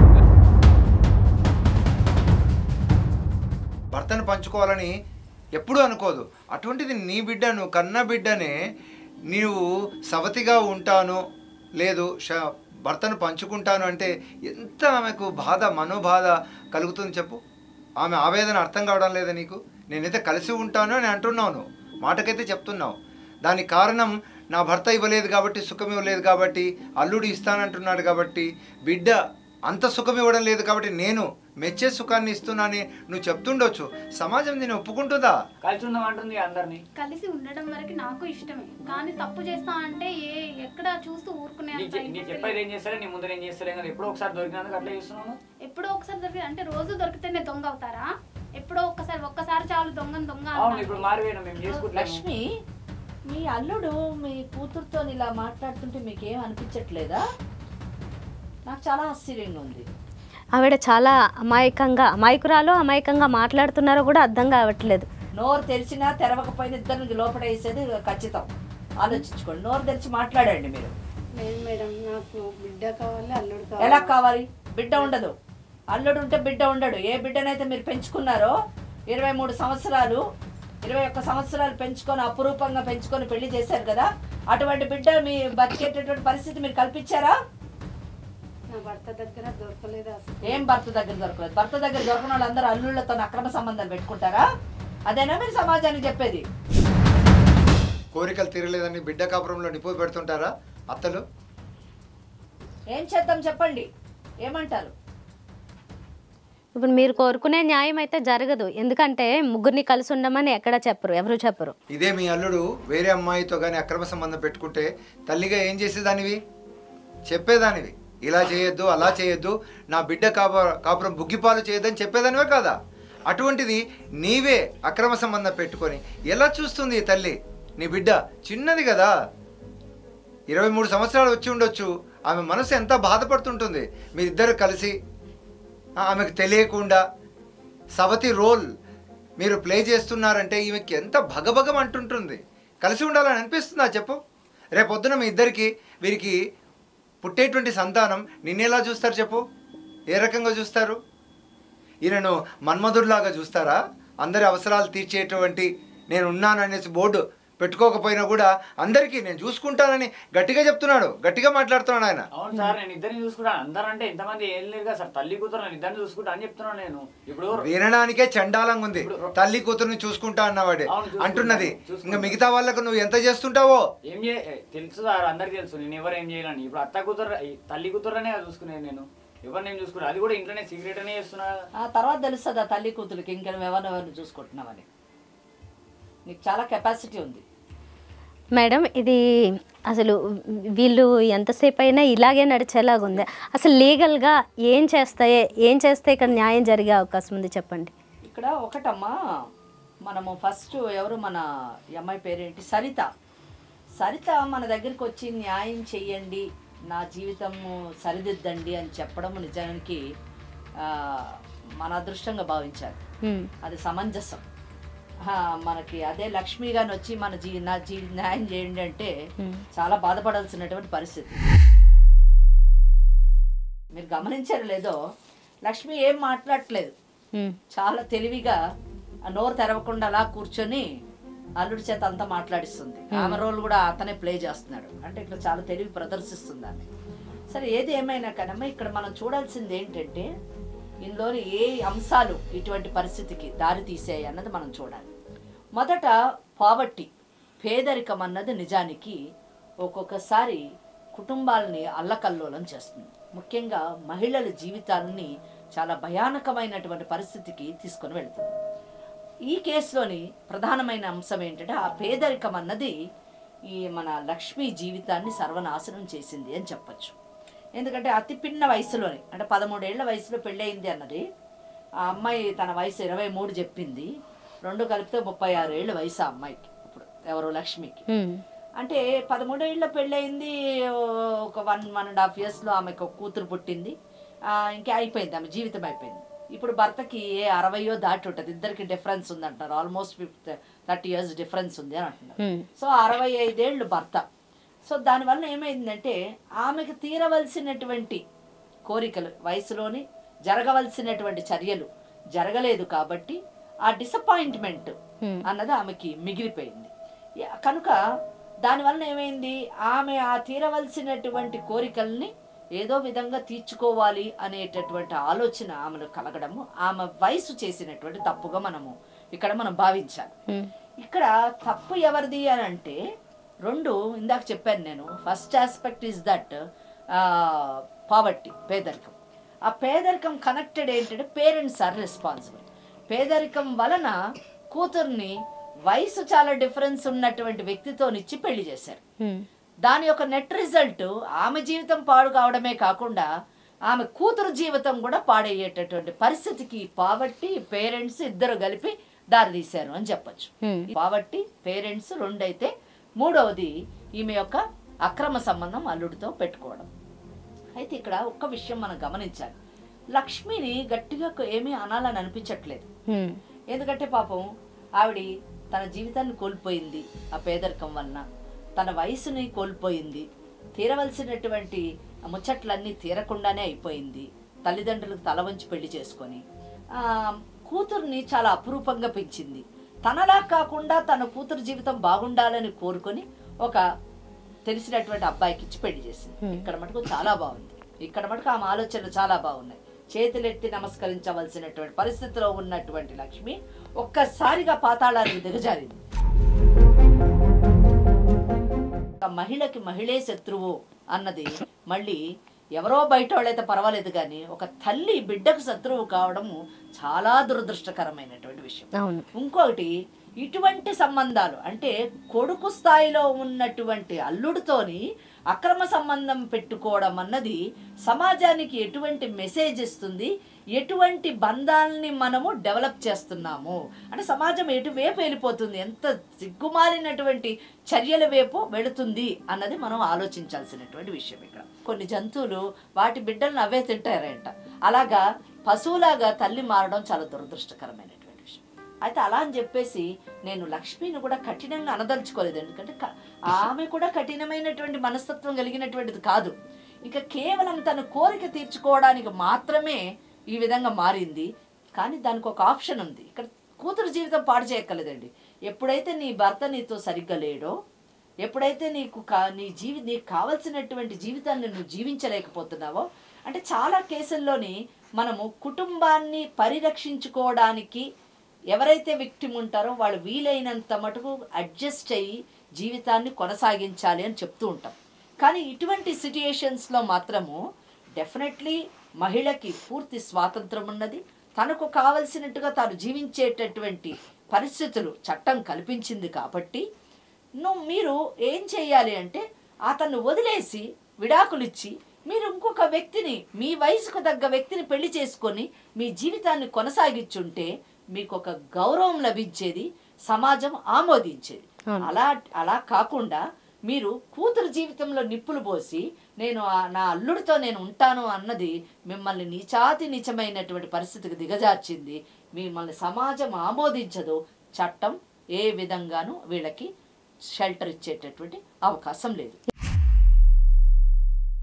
C: భర్తను పంచుకోవాలని ఎప్పుడూ అనుకోదు. అటువంటిది నీ బిడ్డను, కన్న బిడ్డనే నీవు సవతిగా ఉంటాను, లేదు ష భర్తను పంచుకుంటాను అంటే ఎంత ఆమెకు బాధ, మనోబాధ కలుగుతుంది చెప్పు. ఆమె ఆవేదన అర్థం కావడం లేదా నీకు? నేనైతే కలిసి ఉంటాను అని అంటున్నాను, మాటకైతే చెప్తున్నావు. దానికి కారణం నా భర్త ఇవ్వలేదు కాబట్టి, సుఖం ఇవ్వలేదు కాబట్టి, అల్లుడు ఇస్తానంటున్నాడు కాబట్టి, బిడ్డ అంత సుఖం ఇవ్వడం లేదు కాబట్టి నేను మెచ్చే సుఖాన్ని ఇస్తున్నానని నువ్వు చెప్తుండొచ్చు. సమాజం దీన్ని ఒప్పుకుంటుందా?
E: కలిసి ఉందాం అంటుంది అందరినీ.
D: కలిసి ఉండడం వరకు నాకు ఇష్టమే, కానీ తప్పు చేస్తా అంటే ఏ ఎక్కడ చూస్తూ ఊరుకునే
E: చెప్పేది ఏం చేస్తారే, నీ ముందర ఏం చేస్తారే కదా. ఎప్పుడో ఒకసారి దొరికినందుకు అట్లా చేస్తున్నాను.
D: ఎప్పుడో ఒకసారి దొరికి అంటే రోజు దొరికితేనే దొంగ అవుతారా? ఎప్పుడో ఒక్కసారి ఒక్కసారి చాలు దొంగ దొంగ.
E: అవును, ఇప్పుడు మారిపోయినా మేము చేసుకుంటాం.
B: లక్ష్మి, మీ అల్లుడు మీ కూతురుతో ఇలా మాట్లాడుతుంటే మీకేం అనిపించట్లేదా? నాకు చాలా ఆశ్చర్యంగా ఉంది.
A: ఆవిడ చాలా అమాయకంగా, అమాయకురాలు అమాయకంగా మాట్లాడుతున్నారో కూడా అర్థం కావట్లేదు.
B: నోరు తెరిచినా తెరవకపోయినా ఇద్దరికి లోపల వేసేది ఖచ్చితం. ఆలోచించుకోండి, నోరు తెరిచి మాట్లాడండి మీరు.
F: లేదు మేడం, నాకు బిడ్డ కావాలి, అల్లుడు కావాలి.
B: ఎలా కావాలి? బిడ్డ ఉండదు, అల్లుడు ఉంటే బిడ్డ ఉండడు. ఏ బిడ్డనైతే మీరు పెంచుకున్నారో ఇరవై మూడు సంవత్సరాలు ఇరవై ఒక్క సంవత్సరాలు పెంచుకొని అపురూపంగా పెంచుకొని పెళ్లి చేశారు కదా, అటువంటి బిడ్డ మీ బతికేటటువంటి పరిస్థితి మీరు కల్పించారా?
F: నా భర్త దగ్గర దొరకలేదు అసలు.
B: ఏం భర్త దగ్గర దొరకలేదు? భర్త దగ్గర దొరకని వాళ్ళందరూ అల్లుళ్ళతో అక్రమ సంబంధాలు పెట్టుకుంటారా? అదేనా మీరు సమాజానికి చెప్పేది?
C: కోరికలు తీరలేదని బిడ్డ కాపురంలో నిప్పు పెడుతుంటారా అత్తలు?
B: ఏం చేద్దాం చెప్పండి, ఏమంటారు?
A: ఇప్పుడు మీరు కోరుకునే న్యాయం అయితే జరగదు, ఎందుకంటే ముగ్గురిని కలిసి ఉండమని ఎక్కడ చెప్పరు, ఎవరు చెప్పరు.
C: ఇదే మీ అల్లుడు వేరే అమ్మాయితో కానీ అక్రమ సంబంధం పెట్టుకుంటే తల్లిగా ఏం చేసేదానివి? చెప్పేదానివి, ఇలా చేయొద్దు, అలా చేయొద్దు, నా బిడ్డ కాప కాపురం బుగ్గిపాలు చేయొద్దని చెప్పేదానివే కాదా? అటువంటిది నీవే అక్రమ సంబంధం పెట్టుకొని ఎలా చూస్తుంది ఈ తల్లి? నీ బిడ్డ చిన్నది కదా, ఇరవై మూడు సంవత్సరాలు వచ్చి ఉండొచ్చు. ఆమె మనసు ఎంత బాధపడుతుంటుంది. మీరిద్దరు కలిసి ఆమెకు తెలియకుండా సవతి రోల్ మీరు ప్లే చేస్తున్నారంటే ఈమెకి ఎంత భగభగం అంటుంటుంది. కలిసి ఉండాలని అనిపిస్తుందా చెప్పు? రేపొద్దున మీ ఇద్దరికి వీరికి పుట్టేటువంటి సంతానం నిన్నెలా చూస్తారు చెప్పు? ఏ రకంగా చూస్తారు? ఈయనను మన్మధుడిలాగా చూస్తారా? అందరి అవసరాలు తీర్చేటువంటి నేను ఉన్నాను అనేసి బోర్డు పెట్టుకోకపోయినా కూడా అందరికీ నేను చూసుకుంటానని గట్టిగా చెప్తున్నాడు, గట్టిగా మాట్లాడుతున్నాడు ఆయన.
E: అవును సార్, నేను ఇద్దరిని చూసుకుంటాను. అందరూ అంటే ఇంతమంది ఏం లేదు కదా సార్, తల్లి కూతురు నేను ఇద్దరిని చూసుకుంటా అని చెప్తున్నాను నేను. ఇప్పుడు
C: వినడానికే చండాలంగా ఉంది, తల్లి కూతురుని చూసుకుంటా అన్నవాడే అంటున్నది. ఇంకా మిగతా వాళ్ళకు నువ్వు ఎంత చేస్తుంటావో
E: ఏం చే తెలుసు సార్, అందరికి తెలుసు నేను ఎవరు ఏం చేయాలని. ఇప్పుడు అత్త కూతురు తల్లి కూతురనే చూసుకునేది నేను, ఎవరు నేను చూసుకున్నా, అది కూడా ఇంట్లోనే సీక్రెట్ అనే చేస్తున్నా.
B: ఆ తర్వాత తెలుస్తుంది ఆ తల్లి కూతురికి ఇంకా ఎవరినెవరిని చూసుకుంటున్నామని. నీకు చాలా కెపాసిటీ ఉంది
A: మేడం. ఇది అసలు వీళ్ళు ఎంతసేపు అయినా ఇలాగే నడిచేలాగా ఉంది. అసలు లీగల్గా ఏం చేస్తాయే ఏం చేస్తే ఇక్కడ న్యాయం జరిగే అవకాశం ఉంది చెప్పండి.
B: ఇక్కడ ఒకటమ్మా, మనము ఫస్ట్ ఎవరు మన అమ్మాయి పేరేంటి, సరిత. సరిత మన దగ్గరికి వచ్చి న్యాయం చెయ్యండి, నా జీవితము సరిదిద్దండి అని చెప్పడం నిజానికి మన అదృష్టంగా భావించారు. అది సమంజసం. మనకి అదే లక్ష్మి గాని వచ్చి మన జీ నా జీ న్యాయం చేయండి అంటే చాలా బాధపడాల్సినటువంటి పరిస్థితి. మీరు గమనించారు లేదో, లక్ష్మి ఏం మాట్లాడట్లేదు, చాలా తెలివిగా ఆ నోరు తెరవకుండా అలా కూర్చొని అల్లుడి చేత అంతా మాట్లాడిస్తుంది. ఆమె రోల్ కూడా అతనే ప్లే చేస్తున్నాడు. అంటే ఇక్కడ చాలా తెలివి ప్రదర్శిస్తుంది ఆమె. సరే ఏది ఏమైనా కనమ్మా ఇక్కడ మనం చూడాల్సింది ఏంటంటే ఇందులోని ఏ అంశాలు ఇటువంటి పరిస్థితికి దారి తీసాయి అన్నది మనం చూడాలి. మొదట పావర్టీ, పేదరికం అన్నది నిజానికి ఒక్కొక్కసారి కుటుంబాలని అల్లకల్లోలం చేస్తుంది. ముఖ్యంగా మహిళల జీవితాలని చాలా భయానకమైనటువంటి పరిస్థితికి తీసుకొని వెళ్తుంది. ఈ కేసులోని ప్రధానమైన అంశం ఏంటంటే ఆ పేదరికం అన్నది ఈ మన లక్ష్మి జీవితాన్ని సర్వనాశనం చేసింది అని చెప్పచ్చు. ఎందుకంటే అతి పిన్న వయసులోని అంటే పదమూడేళ్ల వయసులో పెళ్ళయింది అన్నది. ఆ అమ్మాయి తన వయసు ఇరవై మూడు చెప్పింది. రెండు కలిపితే ముప్పై ఆరు ఏళ్ళ వయసు ఆ అమ్మాయికి ఇప్పుడు ఎవరు లక్ష్మికి. అంటే పదమూడేళ్ళ పెళ్ళయింది. ఒక వన్ వన్ అండ్ హాఫ్ ఇయర్స్లో ఆమెకు ఒక కూతురు పుట్టింది. ఇంకా అయిపోయింది, ఆమె జీవితం అయిపోయింది. ఇప్పుడు భర్తకి ఏ అరవయో దాటి ఉంటుంది. ఇద్దరికి డిఫరెన్స్ ఉంది అంటారు. Almost fifth thirty years difference ఉంది అని అంటున్నారు. సో అరవై ఐదేళ్ళు భర్త. సో దానివల్ల ఏమైందంటే ఆమెకు తీరవలసినటువంటి కోరికలు వయసులోని జరగవలసినటువంటి చర్యలు జరగలేదు కాబట్టి ఆ డిసప్పాయింట్మెంట్ అన్నది ఆమెకి మిగిలిపోయింది. కనుక దానివల్ల ఏమైంది, ఆమె ఆ తీరవలసినటువంటి కోరికల్ని ఏదో విధంగా తీర్చుకోవాలి అనేటటువంటి ఆలోచన ఆమెను కలగడము ఆమె వయసు చేసినటువంటి తప్పుగా మనము ఇక్కడ మనం భావించాలి. ఇక్కడ తప్పు ఎవరిది అని అంటే రెండు ఇందాక చెప్పాను నేను. First aspect is that poverty, పేదరికం. ఆ పేదరికం కనెక్టెడ్ ఏంటంటే పేరెంట్స్ ఆర్ రెస్పాన్సిబుల్. పేదరికం వలన కూతుర్ని వయసు చాలా డిఫరెన్స్ ఉన్నటువంటి వ్యక్తితోనిచ్చి పెళ్లి చేశారు. దాని యొక్క నెట్ రిజల్ట్ ఆమె జీవితం పాడు కావడమే కాకుండా ఆమె కూతురు జీవితం కూడా పాడయ్యేటటువంటి పరిస్థితికి పావర్టీ, పేరెంట్స్ ఇద్దరు కలిపి దారితీశారు అని చెప్పచ్చు. పావర్టీ, పేరెంట్స్ రెండైతే మూడవది ఈమె యొక్క అక్రమ సంబంధం అల్లుడితో పెట్టుకోవడం. అయితే ఇక్కడ ఒక్క విషయం మనం గమనించాలి. లక్ష్మిని గట్టిగా ఏమీ అనాలని అనిపించట్లేదు. ఎందుకంటే పాపం ఆవిడ తన జీవితాన్ని కోల్పోయింది ఆ పేదరికం వలన. తన వయసుని కోల్పోయింది. తీరవలసినటువంటి ముచ్చట్లన్నీ తీరకుండానే అయిపోయింది. తల్లిదండ్రులకు తల వంచి పెళ్లి చేసుకొని కూతుర్ని చాలా అపురూపంగా పెంచింది. తనలా కాకుండా తన కూతురు జీవితం బాగుండాలని కోరుకొని ఒక తెలిసినటువంటి అబ్బాయికి ఇచ్చి పెళ్లి చేసింది. ఇక్కడ మటుకు చాలా బాగుంది. ఇక్కడ మటుకు ఆమె ఆలోచనలు చాలా బాగున్నాయి. చేతులెత్తి నమస్కరించవలసినటువంటి పరిస్థితిలో ఉన్నటువంటి లక్ష్మి ఒక్కసారిగా పాతాళానికి దిగజారింది. మహిళకి మహిళే శత్రువు అన్నది మళ్ళీ ఎవరో బయట వాళ్ళైతే పర్వాలేదు కానీ ఒక తల్లి బిడ్డకు శత్రువు కావడము చాలా దురదృష్టకరమైనటువంటి విషయం. ఇంకొకటి ఇటువంటి సంబంధాలు అంటే కొడుకు స్థాయిలో ఉన్నటువంటి అల్లుడితోని అక్రమ సంబంధం పెట్టుకోవడం అన్నది సమాజానికి ఎటువంటి మెసేజ్ ఇస్తుంది, ఎటువంటి బంధాలని మనము డెవలప్ చేస్తున్నాము అంటే సమాజం ఎటువైపు వెళ్ళిపోతుంది, ఎంత సిగ్గుమాలినటువంటి చర్యల వైపు వెళుతుంది అన్నది మనం ఆలోచించాల్సినటువంటి విషయం. ఇక్కడ కొన్ని జంతువులు వాటి బిడ్డలను అవే తింటారంట. అలాగా పశువులాగా తల్లి మారడం చాలా దురదృష్టకరమైనటువంటి విషయం. అయితే అలా అని చెప్పేసి నేను లక్ష్మిని కూడా కఠినంగా అనదలుచుకోలేదు. ఎందుకంటే ఆమె కూడా కఠినమైనటువంటి మనస్తత్వం కలిగినటువంటిది కాదు. ఇక కేవలం తన కోరిక తీర్చుకోవడానికి మాత్రమే ఈ విధంగా మారింది. కానీ దానికి ఒక ఆప్షన్ ఉంది. ఇక్కడ కూతురు జీవితం పాడు చేయక్కర్లేదండి. ఎప్పుడైతే నీ భర్త నీతో సరిగ్గా లేడో, ఎప్పుడైతే నీకు కా నీ జీవి నీకు కావలసినటువంటి జీవితాన్ని నువ్వు జీవించలేకపోతున్నావో, అంటే చాలా కేసుల్లోని మనము కుటుంబాన్ని పరిరక్షించుకోవడానికి ఎవరైతే విక్టిమ్ ఉంటారో వాళ్ళు వీలైనంత మటుకు అడ్జస్ట్ అయ్యి జీవితాన్ని కొనసాగించాలి అని చెప్తూ ఉంటాం. కానీ ఇటువంటి సిట్యుయేషన్స్లో మాత్రము డెఫినెట్లీ మహిళకి పూర్తి స్వాతంత్రం ఉన్నది. తనకు కావలసినట్టుగా తాను జీవించేటటువంటి పరిస్థితులు చట్టం కల్పించింది. కాబట్టి నువ్వు మీరు ఏం చేయాలి అంటే అతన్ని వదిలేసి విడాకులు ఇచ్చి మీరు ఇంకొక వ్యక్తిని మీ వయసుకు తగ్గ వ్యక్తిని పెళ్లి చేసుకొని మీ జీవితాన్ని కొనసాగించుంటే మీకు ఒక గౌరవం లభించేది, సమాజం ఆమోదించేది. అలా అలా కాకుండా మీరు కూతురు జీవితంలో నిప్పులు పోసి నేను నా అల్లుడితో నేను ఉంటాను అన్నది మిమ్మల్ని నీచాతి నీచమైనటువంటి పరిస్థితికి దిగజార్చింది. మిమ్మల్ని సమాజం ఆమోదించదు. చట్టం ఏ విధంగానూ వీళ్ళకి షెల్టర్ ఇచ్చేటటువంటి అవకాశం లేదు.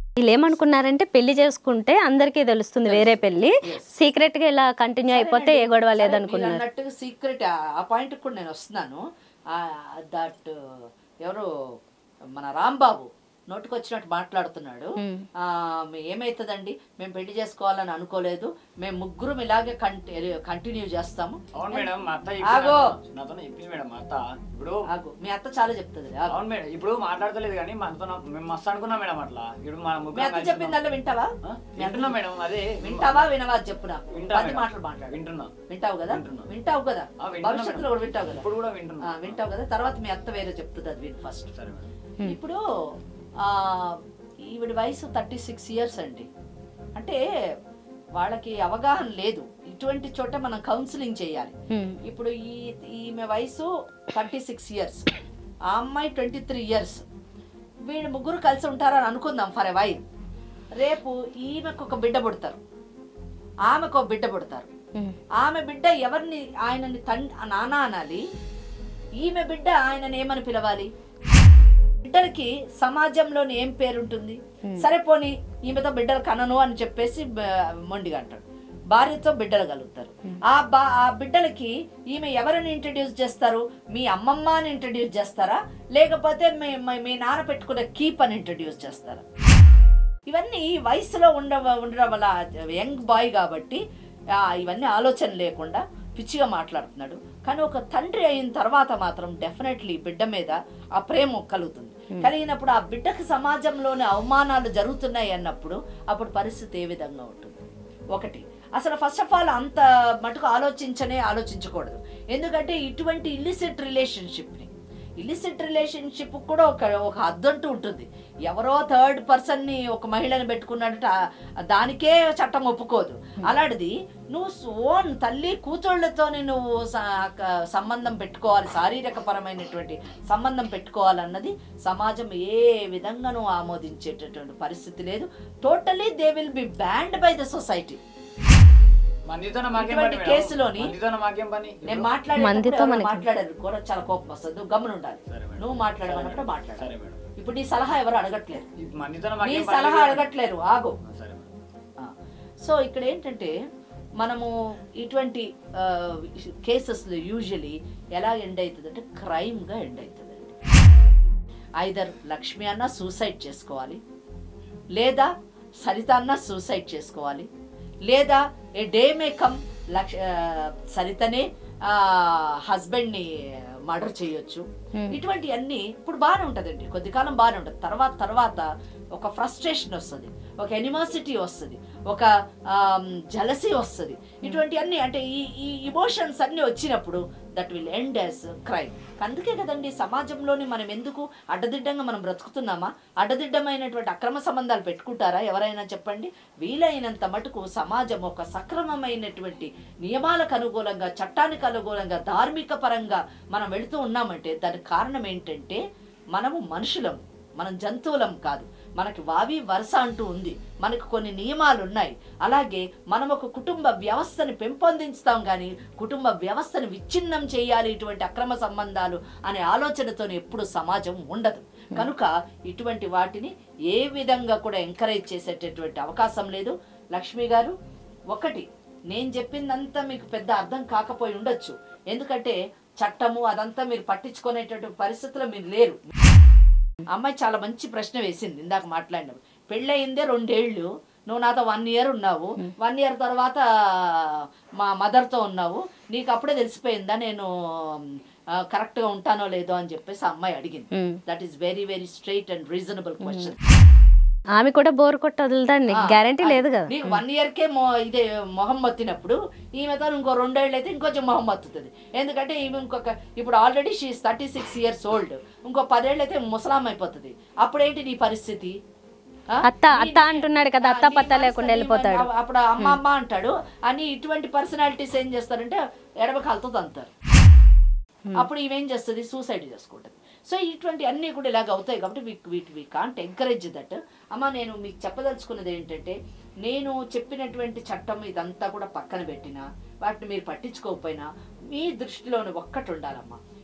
A: వీళ్ళు ఏమనుకున్నారంటే పెళ్లి చేసుకుంటే అందరికీ తెలుస్తుంది వేరే పెళ్లి, సీక్రెట్ గా ఇలా కంటిన్యూ అయిపోతే ఏ గొడవ లేదనుకున్నారు
B: అన్నట్టుగా సీక్రెట్. ఆ పాయింట్ కూడా నేను వస్తున్నాను. దట్ ఎవరు మన రాంబాబు నోటికి వచ్చినట్టు మాట్లాడుతున్నాడు. ఆ ఏమైతుందండి, మేము పెళ్లి చేసుకోవాలని అనుకోలేదు, మేము ముగ్గురం ఇలాగే కంటిన్యూ చేస్తాము.
E: అవును మేడం, మా అత్త
B: ఆగో
E: నాతో చెప్పింది మేడం. మా అత్త ఇప్పుడు
B: ఆగో మీ అత్త చాలా చెప్తుంది.
E: అవును మేడం, ఇప్పుడు మాట్లాడతలేదు కానీ మనతో మేము మస్తు అనుకున్నాం మేడం. అట్లా ఇప్పుడు మన
B: మీ
E: ముగ్గురు
B: అత్త చెప్పిందల్లా వింటావా?
E: వింటున్నా మేడం. అదే
B: వింటావా వినవా చెప్పు నాకు.
E: వింటా
B: పది మాటలు మాట్లాడు.
E: వింటున్నా.
B: వింటావు కదా?
E: వింటున్నా.
B: వింటావు కదా?
E: ఆ, వింటున్నా
B: భవిష్యత్తులో కూడా వింటావు కదా?
E: ఇప్పుడు కూడా వింటున్నా.
B: ఆ, వింటావు కదా? తర్వాత మీ అత్త వేరే చెప్తుంది, అది విను ఫస్ట్.
E: సరే మేడం.
B: ఇప్పుడు ఆ ఈవిడ వయసు థర్టీ సిక్స్ ఇయర్స్ అండి. అంటే వాళ్ళకి అవగాహన లేదు. ఇటువంటి చోట మనం కౌన్సిలింగ్ చేయాలి. ఇప్పుడు ఈ ఈమె వయసు థర్టీ సిక్స్ ఇయర్స్, ఆ అమ్మాయి ట్వంటీ త్రీ ఇయర్స్. వీళ్ళు ముగ్గురు కలిసి ఉంటారని అనుకుందాం ఫర్ ఎ వైల్. రేపు ఈమెకు ఒక బిడ్డ పుడతారు, ఆమెకు ఒక బిడ్డ పుడతారు. ఆమె బిడ్డ ఎవరిని ఆయనని తండ్రి నాన్న అనాలి, ఈమె బిడ్డ ఆయనని ఏమని పిలవాలి? బిడ్డలకి సమాజంలోని ఏం పేరుంటుంది? సరే పోనీ ఈమెతో బిడ్డలు కనను అని చెప్పేసి మొండిగా అంటాడు. భార్యతో బిడ్డలు కలుగుతారు. ఆ బా ఆ బిడ్డలకి ఈమె ఎవరిని ఇంట్రడ్యూస్ చేస్తారు? మీ అమ్మమ్మ అని ఇంట్రడ్యూస్ చేస్తారా, లేకపోతే మీ మీ నాన్న పెట్టుకునే కీప్ అని ఇంట్రడ్యూస్ చేస్తారా? ఇవన్నీ వయసులో ఉండ ఉండడం వల్ల యంగ్ బాయ్ కాబట్టి ఇవన్నీ ఆలోచన లేకుండా పిచ్చిగా మాట్లాడుతున్నాడు. కానీ ఒక తండ్రి అయిన తర్వాత మాత్రం డెఫినెట్లీ బిడ్డ మీద ఆ ప్రేమ కలుగుతుంది. కలిగినప్పుడు ఆ బిడ్డకు సమాజంలోని అవమానాలు జరుగుతున్నాయి అన్నప్పుడు అప్పుడు పరిస్థితి ఏ విధంగా ఉంటుంది? ఒకటి అసలు ఫస్ట్ ఆఫ్ ఆల్ అంత మటుకు ఆలోచించనే ఆలోచించకూడదు. ఎందుకంటే ఇటువంటి ఇల్లిసిట్ రిలేషన్షిప్ని ఇల్లిసిట్ రిలేషన్షిప్ కూడా ఒక ఒక హద్దంటూ ఉంటుంది. ఎవరో థర్డ్ పర్సన్ని ఒక మహిళని పెట్టుకున్నట్టు దానికే చట్టం ఒప్పుకోదు. అలాంటిది నువ్వు ఓన్ తల్లి కూతుళ్ళతోనే నువ్వు సంబంధం పెట్టుకోవాలి, శారీరక పరమైనటువంటి సంబంధం పెట్టుకోవాలన్నది సమాజం ఏ విధంగానూ ఆమోదించేటటువంటి పరిస్థితి లేదు. Totally they will be banned by the society. కేసులోని నేను మాట్లాడే మాట్లాడారు కూడా చాలా కోపం వస్తుంది. నువ్వు గమని ఉండాలి. నువ్వు మాట్లాడమన్నప్పుడు మాట్లాడాలి. ఇప్పుడు నీ సలహా ఎవరు అడగట్లేరు, నీ సలహా అడగట్లేరు. ఆగు. సో ఇక్కడ ఏంటంటే మనము ఇటువంటి కేసెస్లో యూజువలీ ఎలా ఎండ్ అవుతుంది అంటే క్రైమ్గా ఎండ్ అవుతుంది అండి. ఐదర్ లక్ష్మి అన్న సూసైడ్ చేసుకోవాలి, లేదా సరిత అన్న సూసైడ్ చేసుకోవాలి, లేదా ఏ డే మే కమ్ లక్ష సరితనే హస్బెండ్ని మర్డర్ చేయొచ్చు. ఇటువంటి అన్ని ఇప్పుడు బాగానే ఉంటుందండి, కొద్ది కాలం బాగానే ఉంటుంది. తర్వాత తర్వాత ఒక ఫ్రస్ట్రేషన్ వస్తుంది, ఒక ఎనిమోసిటీ వస్తుంది, ఒక జలసీ వస్తుంది. ఇటువంటి అన్ని అంటే ఈ ఈ ఇమోషన్స్ అన్ని వచ్చినప్పుడు that will end as crime. అందుకే కదండి సమాజంలోని మనం ఎందుకు అడ్డదిడ్డంగా మనం బ్రతుకుతున్నామా? అడ్డదిడ్డమైనటువంటి అక్రమ సంబంధాలు పెట్టుకుంటారా ఎవరైనా చెప్పండి? వీలైనంత మటుకు సమాజం ఒక సక్రమమైనటువంటి నియమాలకు అనుకూలంగా, చట్టానికి అనుకూలంగా, ధార్మిక పరంగా మనం వెళుతూ ఉన్నామంటే దానికి కారణం ఏంటంటే మనము మనుషులం, మనం జంతువులం కాదు. మనకి వావి వరుస అంటూ ఉంది, మనకు కొన్ని నియమాలు ఉన్నాయి. అలాగే మనం ఒక కుటుంబ వ్యవస్థని పెంపొందిస్తాం, కానీ కుటుంబ వ్యవస్థను విచ్ఛిన్నం చేయాలి ఇటువంటి అక్రమ సంబంధాలు అనే ఆలోచనతో ఎప్పుడు సమాజం ఉండదు. కనుక ఇటువంటి వాటిని ఏ విధంగా కూడా ఎంకరేజ్ చేసేటటువంటి అవకాశం లేదు. లక్ష్మి గారు, ఒకటి నేను చెప్పిందంతా మీకు పెద్ద అర్థం కాకపోయి ఉండొచ్చు, ఎందుకంటే చట్టము అదంతా మీరు పట్టించుకునేటటువంటి పరిస్థితిలో మీరు లేరు. అమ్మాయి చాలా మంచి ప్రశ్న వేసింది ఇందాక మాట్లాడినప్పుడు. పెళ్ళయిందే రెండేళ్ళు, నువ్వు నాతో వన్ ఇయర్ ఉన్నావు, వన్ ఇయర్ తర్వాత మా మదర్తో ఉన్నావు, నీకు అప్పుడే తెలిసిపోయిందా నేను కరెక్ట్గా ఉంటానో లేదో అని చెప్పేసి అమ్మాయి అడిగింది. That is very very straight and reasonable question.
A: ఆమె కూడా బోర్ కొట్టి వదులుతాండి, గ్యారంటీ లేదు కదా.
B: నీకు వన్ ఇయర్కే మొ ఇదే మొహం మత్తినప్పుడు ఈమెతో ఇంకో రెండేళ్ళు అయితే ఇంకొంచెం మొహం మత్తుతుంది. ఎందుకంటే ఈమె ఇంకొక ఇప్పుడు already she is thirty six years old, ఇంకో పదేళ్ళు అయితే ముసలాం అయిపోతుంది. అప్పుడేంటి నీ పరిస్థితి?
A: అత్త అత్త అంటున్నాడు కదా, అత్త పత్త లేకుండా వెళ్ళిపోతాడు.
B: అప్పుడు అమ్మ అమ్మ అంటాడు అని ఇటువంటి పర్సనాలిటీస్ ఏం చేస్తారంటే ఎడమకాలతో తంతారు. అప్పుడు ఈమెం చేస్తుంది, సూసైడ్ చేసుకుంటుంది. సో ఇటువంటి అన్నీ కూడా ఇలాగ అవుతాయి. కాబట్టి వీ వీటి వీ కాంట్ ఎంకరేజ్ దట్. అమ్మ నేను మీకు చెప్పదలుచుకున్నది ఏంటంటే, నేను చెప్పినటువంటి చట్టం ఇదంతా కూడా పక్కన పెట్టినా, వాటిని మీరు పట్టించుకోకపోయినా మీ దృష్టిలోని ఒక్కటి ఉండాలమ్మా.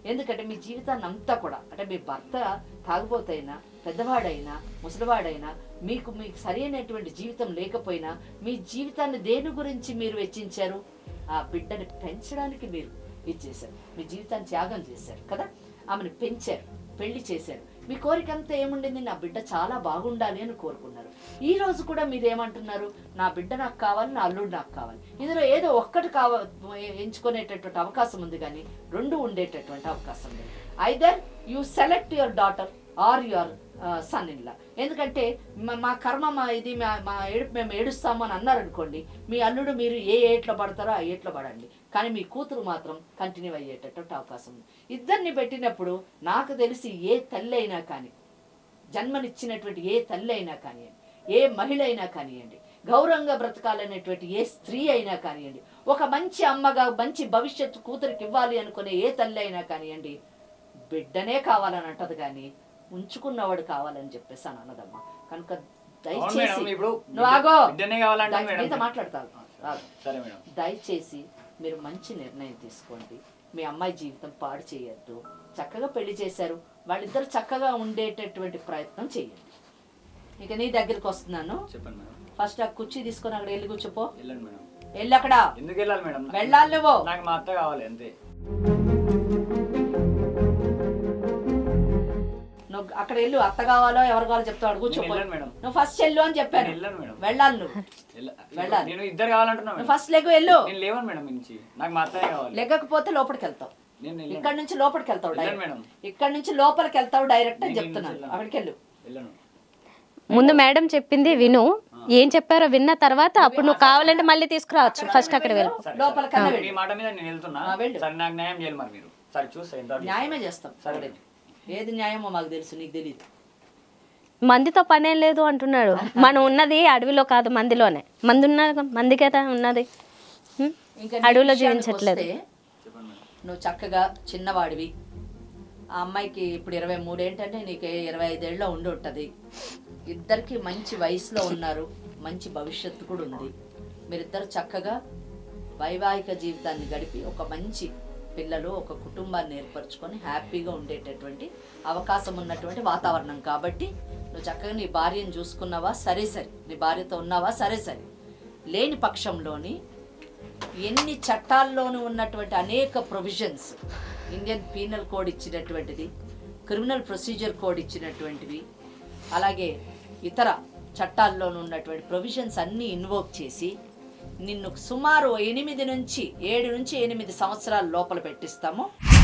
B: ఎందుకంటే మీ జీవితాన్ని అంతా కూడా అంటే మీ భర్త తాగుబోతైనా పెద్దవాడైనా ముసలివాడైనా మీకు మీకు సరైనటువంటి జీవితం లేకపోయినా మీ జీవితాన్ని దేని గురించి మీరు వెచ్చించారు? ఆ బిడ్డని పెంచడానికి మీరు ఇచ్చేశారు, మీ జీవితాన్ని త్యాగం చేశారు కదా. ఆమెను పెంచారు, పెళ్లి చేశారు. మీ కోరిక అంతా ఏముండింది? నా బిడ్డ చాలా బాగుండాలి అని కోరుకున్నారు. ఈ రోజు కూడా మీరు ఏమంటున్నారు? నా బిడ్డ నాకు కావాలి, నా అల్లుడు నాకు కావాలి. ఇందులో ఏదో ఒక్కటి కావ ఎంచుకునేటటువంటి అవకాశం ఉంది, కానీ రెండు ఉండేటటువంటి అవకాశం లేదు. Either you select your daughter or your son in law. ఎందుకంటే మా కర్మ మా ఇది మా ఏడుపు మేము ఏడుస్తాము అని అన్నారనుకోండి, మీ అల్లుడు మీరు ఏ ఏట్లో పడతారో ఆ ఏట్లో పడండి, కానీ మీ కూతురు మాత్రం కంటిన్యూ అయ్యేటటువంటి అవకాశం ఉంది. ఇద్దరిని పెట్టినప్పుడు నాకు తెలిసి ఏ తల్లి అయినా కానీ, జన్మనిచ్చినటువంటి ఏ తల్లి అయినా కానివ్వండి, ఏ మహిళ అయినా కానివ్వండి, గౌరవంగా బ్రతకాలనేటువంటి ఏ స్త్రీ అయినా కానివ్వండి, ఒక మంచి అమ్మగా మంచి భవిష్యత్తు కూతురికి ఇవ్వాలి అనుకునే ఏ తల్లి అయినా కానివ్వండి, బిడ్డనే కావాలని అంటది, కానీ ఉంచుకున్నవాడు కావాలని చెప్పేసి అని అన్నదమ్మా. కనుక దయచేసి నువ్వు ఆగో మాట్లాడతావు, దయచేసి మీరు మంచి నిర్ణయం తీసుకోండి. మీ అమ్మాయి జీవితం పాడు చేయొద్దు. చక్కగా పెళ్లి చేశారు, వాళ్ళిద్దరు చక్కగా ఉండేటటువంటి ప్రయత్నం చేయండి. ఇక నీ దగ్గరికి వస్తున్నాను. ఫస్ట్ ఆ కుర్చీ తీసుకొని అక్కడ వెళ్ళి కూర్చోపో. వెళ్ళి అక్కడ
E: ఎందుకు వెళ్ళాలి మేడం?
B: వెళ్ళాలి నువ్వు.
E: నాకు మా అత్త కావాలి అంతే.
B: నువ్వు అక్కడ వెళ్ళు, అత్త కావాలో ఎవరు కావాలో చెప్తాడు, కూర్చోపో. నువ్వు ఫస్ట్ వెళ్ళు అని చెప్పాను. వెళ్ళాలి నువ్వు, వెళ్ళాలి.
E: నేను ఇద్దరు కావాలంటున్నా.
B: ఫస్ట్ లెగ్ వెళ్ళు.
E: నేను లేవను మేడం నుంచి, నాకు మా అత్తనే కావాలి.
B: లెగ్గకపోతే లోపలికి వెళ్తావు, ఇక్కడ నుంచి లోపలికి వెళ్తావు, ఇక్కడ నుంచి లోపలికి వెళ్తావు డైరెక్ట్ అని చెప్తున్నాను. అక్కడికి వెళ్ళు.
A: ముందు మేడం చెప్పింది విను, ఏం చెప్పారో విన్న తర్వాత అప్పుడు నువ్వు కావాలంటే మళ్ళీ తీసుకురావచ్చు. ఫస్ట్ అక్కడ వెళ్ళి
E: లోపలికి మాట మీద నేను వెళ్తున్నా. సరే నాకు న్యాయం చేయాలి మరి మీరు. సరే చూస్తా,
B: న్యాయమే చేస్తాం. సరే ఏది న్యాయమో మాకు తెలుసు, నీకు తెలియదు.
A: మందితో పనేం లేదు అంటున్నాడు. మనం ఉన్నది అడవిలో కాదు, మందిలోనే. మంది ఉన్న మంది కదా ఉన్నది, అడవిలో జీవించట్లేదు.
B: నువ్వు చక్కగా చిన్నవాడివి, ఆ అమ్మాయికి ఇప్పుడు ఇరవై మూడు ఏంటంటే నీకు ఇరవై ఐదేళ్ళలో ఉండి ఉంటుంది. ఇద్దరికి మంచి వయసులో ఉన్నారు, మంచి భవిష్యత్తు కూడా ఉంది. మీరిద్దరు చక్కగా వైవాహిక జీవితాన్ని గడిపి ఒక మంచి పిల్లలు ఒక కుటుంబాన్ని ఏర్పరచుకొని హ్యాపీగా ఉండేటటువంటి అవకాశం ఉన్నటువంటి వాతావరణం. కాబట్టి నువ్వు చక్కగా నీ భార్యను చూసుకున్నావా సరే సరే, నీ భార్యతో ఉన్నావా సరే సరే. లేని పక్షంలోని ఎన్ని చట్టాల్లోనూ ఉన్నటువంటి అనేక ప్రొవిజన్స్, ఇండియన్ పీనల్ కోడ్ ఇచ్చినటువంటిది, క్రిమినల్ ప్రొసీజర్ కోడ్ ఇచ్చినటువంటివి, అలాగే ఇతర చట్టాల్లోనూ ఉన్నటువంటి ప్రొవిజన్స్ అన్నీ ఇన్వోక్ చేసి నిన్ను సుమారు ఎనిమిది నుంచి ఏడు నుంచి ఎనిమిది సంవత్సరాల లోపల పెట్టిస్తాము.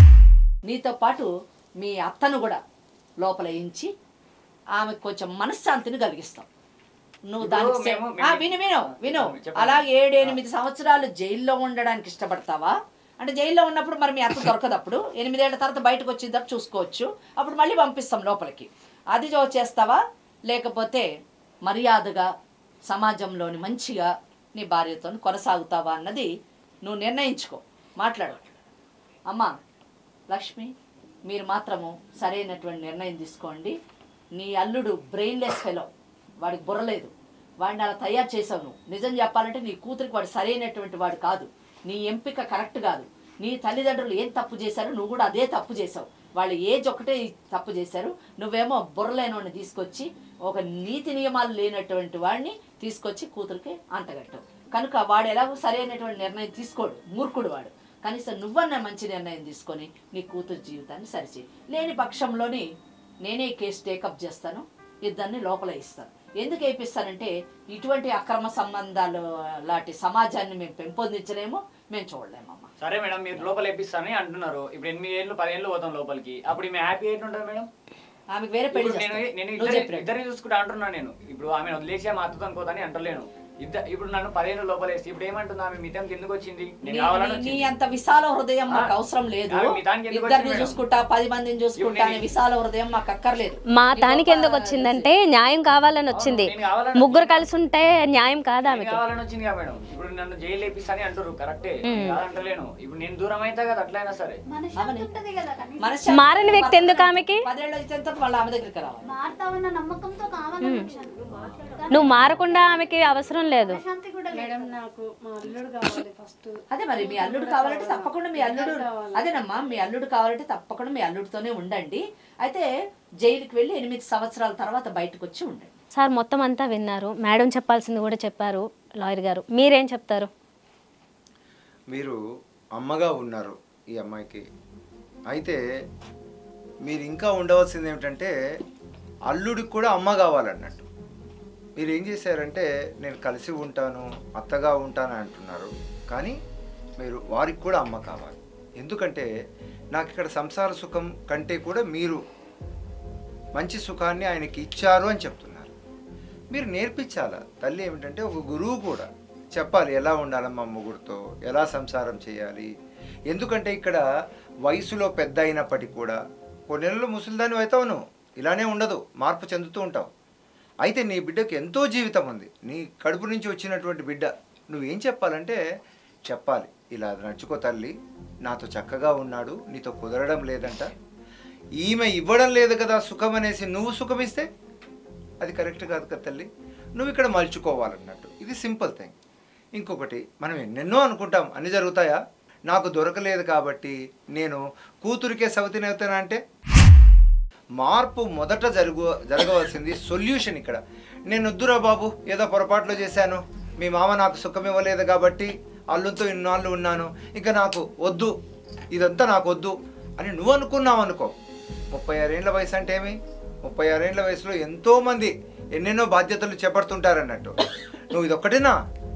B: నీతో పాటు మీ అత్తను కూడా లోపల ఎంచి ఆమెకు కొంచెం మనశ్శాంతిని కలిగిస్తాం. నువ్వు దానికి విను విను విను అలాగే ఏడు ఎనిమిది సంవత్సరాలు జైల్లో ఉండడానికి ఇష్టపడతావా? అంటే జైల్లో ఉన్నప్పుడు మరి మీ అత్త దొరకదు, అప్పుడు ఎనిమిదేళ్ల తర్వాత బయటకు వచ్చిందా చూసుకోవచ్చు, అప్పుడు మళ్ళీ పంపిస్తాం లోపలికి. అది చేస్తావా, లేకపోతే మర్యాదగా సమాజంలోని మంచిగా నీ భార్యతో కొనసాగుతావా అన్నది నువ్వు నిర్ణయించుకో, మాట్లాడు. అమ్మా లక్ష్మి, మీరు మాత్రము సరైనటువంటి నిర్ణయం తీసుకోండి. నీ అల్లుడు బ్రెయిన్లెస్ ఫెలో, వాడికి బుర్రలేదు, వాడిని అలా తయారు చేసావు నువ్వు. నిజం చెప్పాలంటే నీ కూతురికి వాడు సరైనటువంటి వాడు కాదు, నీ ఎంపిక కరెక్ట్ కాదు. నీ తల్లిదండ్రులు ఏం తప్పు చేశారో నువ్వు కూడా అదే తప్పు చేసావు. వాళ్ళు ఏజ్ ఒకటే తప్పు చేశారు, నువ్వేమో బుర్రలేని వాడిని తీసుకొచ్చి ఒక నీతి నియమాలు లేనటువంటి వాడిని తీసుకొచ్చి కూతురికి అంటగట్టావు. కనుక వాడు ఎలాగో సరైనటువంటి నిర్ణయం తీసుకోడు, మూర్ఖుడు వాడు. కనీసం నువ్వన్న మంచి నిర్ణయం తీసుకొని నీ కూతురు జీవితాన్ని సరిచేయి. లేని పక్షంలోని నేనే కేసు టేకప్ చేస్తాను, ఇద్దరిని లోపల ఇస్తాను. ఎందుకు వేయిస్తానంటే ఇటువంటి అక్రమ సంబంధాలు లాంటి సమాజాన్ని మేము పెంపొందించలేము, మేము చూడలేమమ్మా.
E: సరే మేడం, మీరు లోపల వేపిస్తానని అంటున్నారు. ఇప్పుడు ఎనిమిది ఏళ్ళు పది ఏళ్ళు పోతాం లోపలికి, అప్పుడు మేము హ్యాపీ ఎయిట్ ఉంటుంది మేడం.
B: ఆమెకు వేరే పెళ్లి
E: నేను నేను ఇద్దరిని చూసుకుంటా అంటున్నాను. నేను ఇప్పుడు ఆమె వదిలేసి మా అత్తతో అనుకోదని అంటలేను. ఇద్దరు ఇప్పుడు నన్ను పదిహేను లోపలేసి ఇప్పుడు ఏమంటుంది ఆమె మితంకి ఎందుకు వచ్చింది?
B: నీ అంత విశాల హృదయం మాకు అవసరం లేదు. ఇద్దరిని చూసుకుంటా పది మందిని చూసుకుంటా విశాల హృదయం మాకు అక్కర్లేదు.
A: మా తానికి ఎందుకు వచ్చిందంటే న్యాయం కావాలని వచ్చింది. ముగ్గురు కలిసి ఉంటే న్యాయం కాదా ఆమె
E: కావాలని వచ్చింది కదా మేడం. ఇప్పుడు నన్ను జైలు వేపిస్తాని అంటారు, కరెక్టే, అంటలేను. ఇప్పుడు నేను దూరం అయితే కదా, అట్లయినా సరే
A: మారని వ్యక్తి ఎందుకు ఆమెకి?
B: పదేళ్ళు వచ్చిన వాళ్ళ ఆమె దగ్గరికి రావాలి.
A: నువ్వు మారకుండా ఆమెకి అవసరం అవసరం లేదు.
D: శాంతి కూడా లేదు.
F: మేడం నాకు మా అల్లుడు కావాలి ఫస్ట్.
B: అదే మరి మీ అల్లుడు కావాలంటే తప్పకుండా మీ అల్లుడు అదేనమ్మా మీ అల్లుడు కావాలంటే తప్పకుండా మీ అల్లుడితోనే ఉండండి. అయితే జైలుకి వెళ్ళి ఎనిమిది సంవత్సరాల తర్వాత బయటకు వచ్చి ఉండండి.
A: సార్ మొత్తం అంతా విన్నారు, మేడం చెప్పాల్సింది కూడా చెప్పారు. లాయర్ గారు మీరేం చెప్తారు?
C: మీరు అమ్మగా ఉన్నారు ఈ అమ్మాయికి. అయితే మీరు ఇంకా ఉండవలసింది ఏమిటంటే అల్లుడికి కూడా అమ్మ కావాలన్నట్టు. మీరు ఏం చేశారంటే నేను కలిసి ఉంటాను, అత్తగా ఉంటాను అంటున్నారు, కానీ మీరు వారికి కూడా అమ్మ కావాలి. ఎందుకంటే నాకు ఇక్కడ సంసార సుఖం కంటే కూడా మీరు మంచి సుఖాన్ని ఆయనకి ఇచ్చారు అని చెప్తున్నారు. మీరు నేర్పించాలా. తల్లి ఏమిటంటే ఒక గురువు కూడా చెప్పాలి ఎలా ఉండాలమ్మా మొగుడుతో, ఎలా సంసారం చేయాలి. ఎందుకంటే ఇక్కడ వయసులో పెద్ద అయినప్పటికీ కూడా కొన్ని నెలలు ముసలిదాని అవుతావు, నువ్వు ఇలానే ఉండదు, మార్పు చెందుతూ ఉంటావు. అయితే నీ బిడ్డకు ఎంతో జీవితం ఉంది, నీ కడుపు నుంచి వచ్చినటువంటి బిడ్డ. నువ్వేం చెప్పాలంటే చెప్పాలి, ఇలా నడుచుకో తల్లి, నాతో చక్కగా ఉన్నాడు, నీతో కుదరడం లేదంట, ఈమె ఇవ్వడం లేదు కదా సుఖం అనేసి నువ్వు సుఖం ఇస్తే అది కరెక్ట్ కాదు కదా తల్లి, నువ్వు ఇక్కడ మలుచుకోవాలన్నట్టు. ఇది సింపుల్ థింగ్. ఇంకొకటి, మనం ఎన్నెన్నో అనుకుంటాం, అన్నీ జరుగుతాయా, నాకు దొరకలేదు కాబట్టి నేను కూతురికే సవతిని అవుతానా అంటే మార్పు మొదట జరుగు జరగవలసింది సొల్యూషన్ ఇక్కడ. నేను వద్దురా బాబు, ఏదో పొరపాట్లు చేశాను, మీ మామ నాకు సుఖం ఇవ్వలేదు కాబట్టి అల్లుతో ఇన్నాళ్ళు ఉన్నాను, ఇంకా నాకు వద్దు, ఇదంతా నాకు వద్దు అని నువ్వు అనుకున్నావు అనుకో, ముప్పై ఆరేళ్ల వయసు అంటే ఏమి, ముప్పై ఆరేళ్ల వయసులో ఎంతోమంది ఎన్నెన్నో బాధ్యతలు చేపడుతుంటారన్నట్టు. నువ్వు ఇదొక్కటేనా,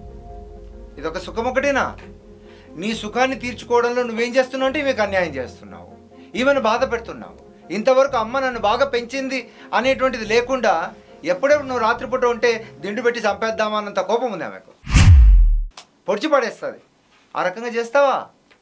C: ఇదొక సుఖం ఒకటేనా? నీ సుఖాన్ని తీర్చుకోవడంలో నువ్వేం చేస్తున్నావు అంటే ఈమెకు అన్యాయం చేస్తున్నావు, ఈమెను బాధ పెడుతున్నావు. ఇంతవరకు అమ్మ నన్ను బాగా పెంచింది అనేటువంటిది లేకుండా ఎప్పుడెప్పుడు నువ్వు రాత్రిపూట ఉంటే దిండు పెట్టి చంపేద్దామా అన్నంత కోపం ఉంది ఆమెకు, పొడిచి పడేస్తుంది. ఆ రకంగా చేస్తావా?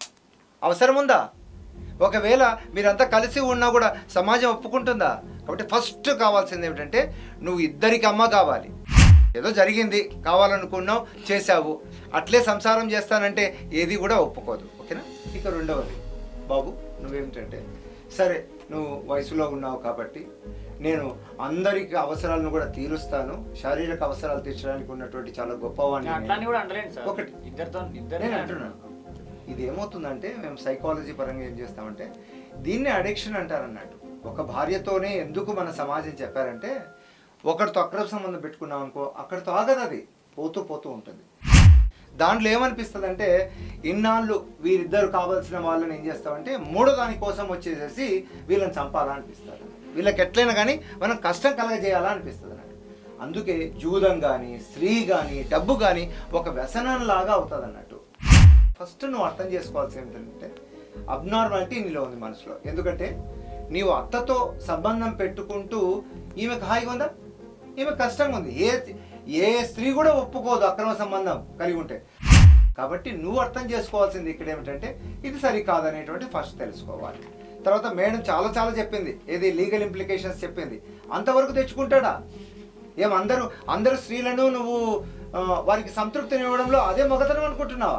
C: అవసరం ఉందా? ఒకవేళ మీరంతా కలిసి ఉన్నా కూడా సమాజం ఒప్పుకుంటుందా? కాబట్టి ఫస్ట్ కావాల్సింది ఏమిటంటే నువ్వు ఇద్దరికి అమ్మ కావాలి. ఏదో జరిగింది, కావాలనుకున్నావు, చేశావు, అట్లే సంసారం చేస్తానంటే ఏది కూడా ఒప్పుకోదు. ఓకేనా? ఇక రెండవది, బాబు నువ్వేమిటంటే సరే నువ్వు వయసులో ఉన్నావు కాబట్టి నేను అందరికి అవసరాలను కూడా తీరుస్తాను, శారీరక అవసరాలు తీర్చడానికి ఉన్నటువంటి చాలా గొప్పవాడిని. ఒకటి నేను అంటున్నాను, ఇది ఏమవుతుందంటే మేము సైకాలజీ పరంగా ఏం చేస్తామంటే దీన్నే అడిక్షన్ అంటారు అన్నట్టు. ఒక భార్యతోనే ఎందుకు మన సమాజం చెప్పారంటే ఒకరితో అక్రమ సంబంధం పెట్టుకున్నాం అనుకో, అక్కడితో ఆగదు, అది పోతూ పోతూ ఉంటుంది. దాంట్లో ఏమనిపిస్తుంది అంటే ఇన్నాళ్ళు వీరిద్దరు కావాల్సిన వాళ్ళని ఏం చేస్తామంటే మూడో దాని కోసం వచ్చేసేసి వీళ్ళని చంపాలా అనిపిస్తారు, వీళ్ళకి ఎట్లయినా కానీ మనం కష్టం కలగజేయాలా అనిపిస్తుంది అన్నట్టు. అందుకే జూదం కానీ స్త్రీ కానీ డబ్బు కానీ ఒక వ్యసనంలాగా అవుతుంది అన్నట్టు. ఫస్ట్ నువ్వు అర్థం చేసుకోవాల్సి ఏంటంటే అబ్నార్మాలిటీ నీలో ఉంది మనసులో. ఎందుకంటే నీవు అత్తతో సంబంధం పెట్టుకుంటూ ఈమెకు హాయిగా ఉందా, ఈమె కష్టంగా ఉంది. ఏ ఏ స్త్రీ కూడా ఒప్పుకోదు అక్రమ సంబంధం కలిగి ఉంటే. కాబట్టి నువ్వు అర్థం చేసుకోవాల్సింది ఇక్కడ ఏమిటంటే ఇది సరికాదనేటువంటి ఫస్ట్ తెలుసుకోవాలి. తర్వాత మేడం చాలా చాలా చెప్పింది, ఏది లీగల్ ఇంప్లికేషన్స్ చెప్పింది, అంతవరకు తెచ్చుకుంటాడా? ఏం అందరూ అందరు స్త్రీలను నువ్వు వారికి సంతృప్తినివ్వడంలో అదే మొగతనం అనుకుంటున్నావా?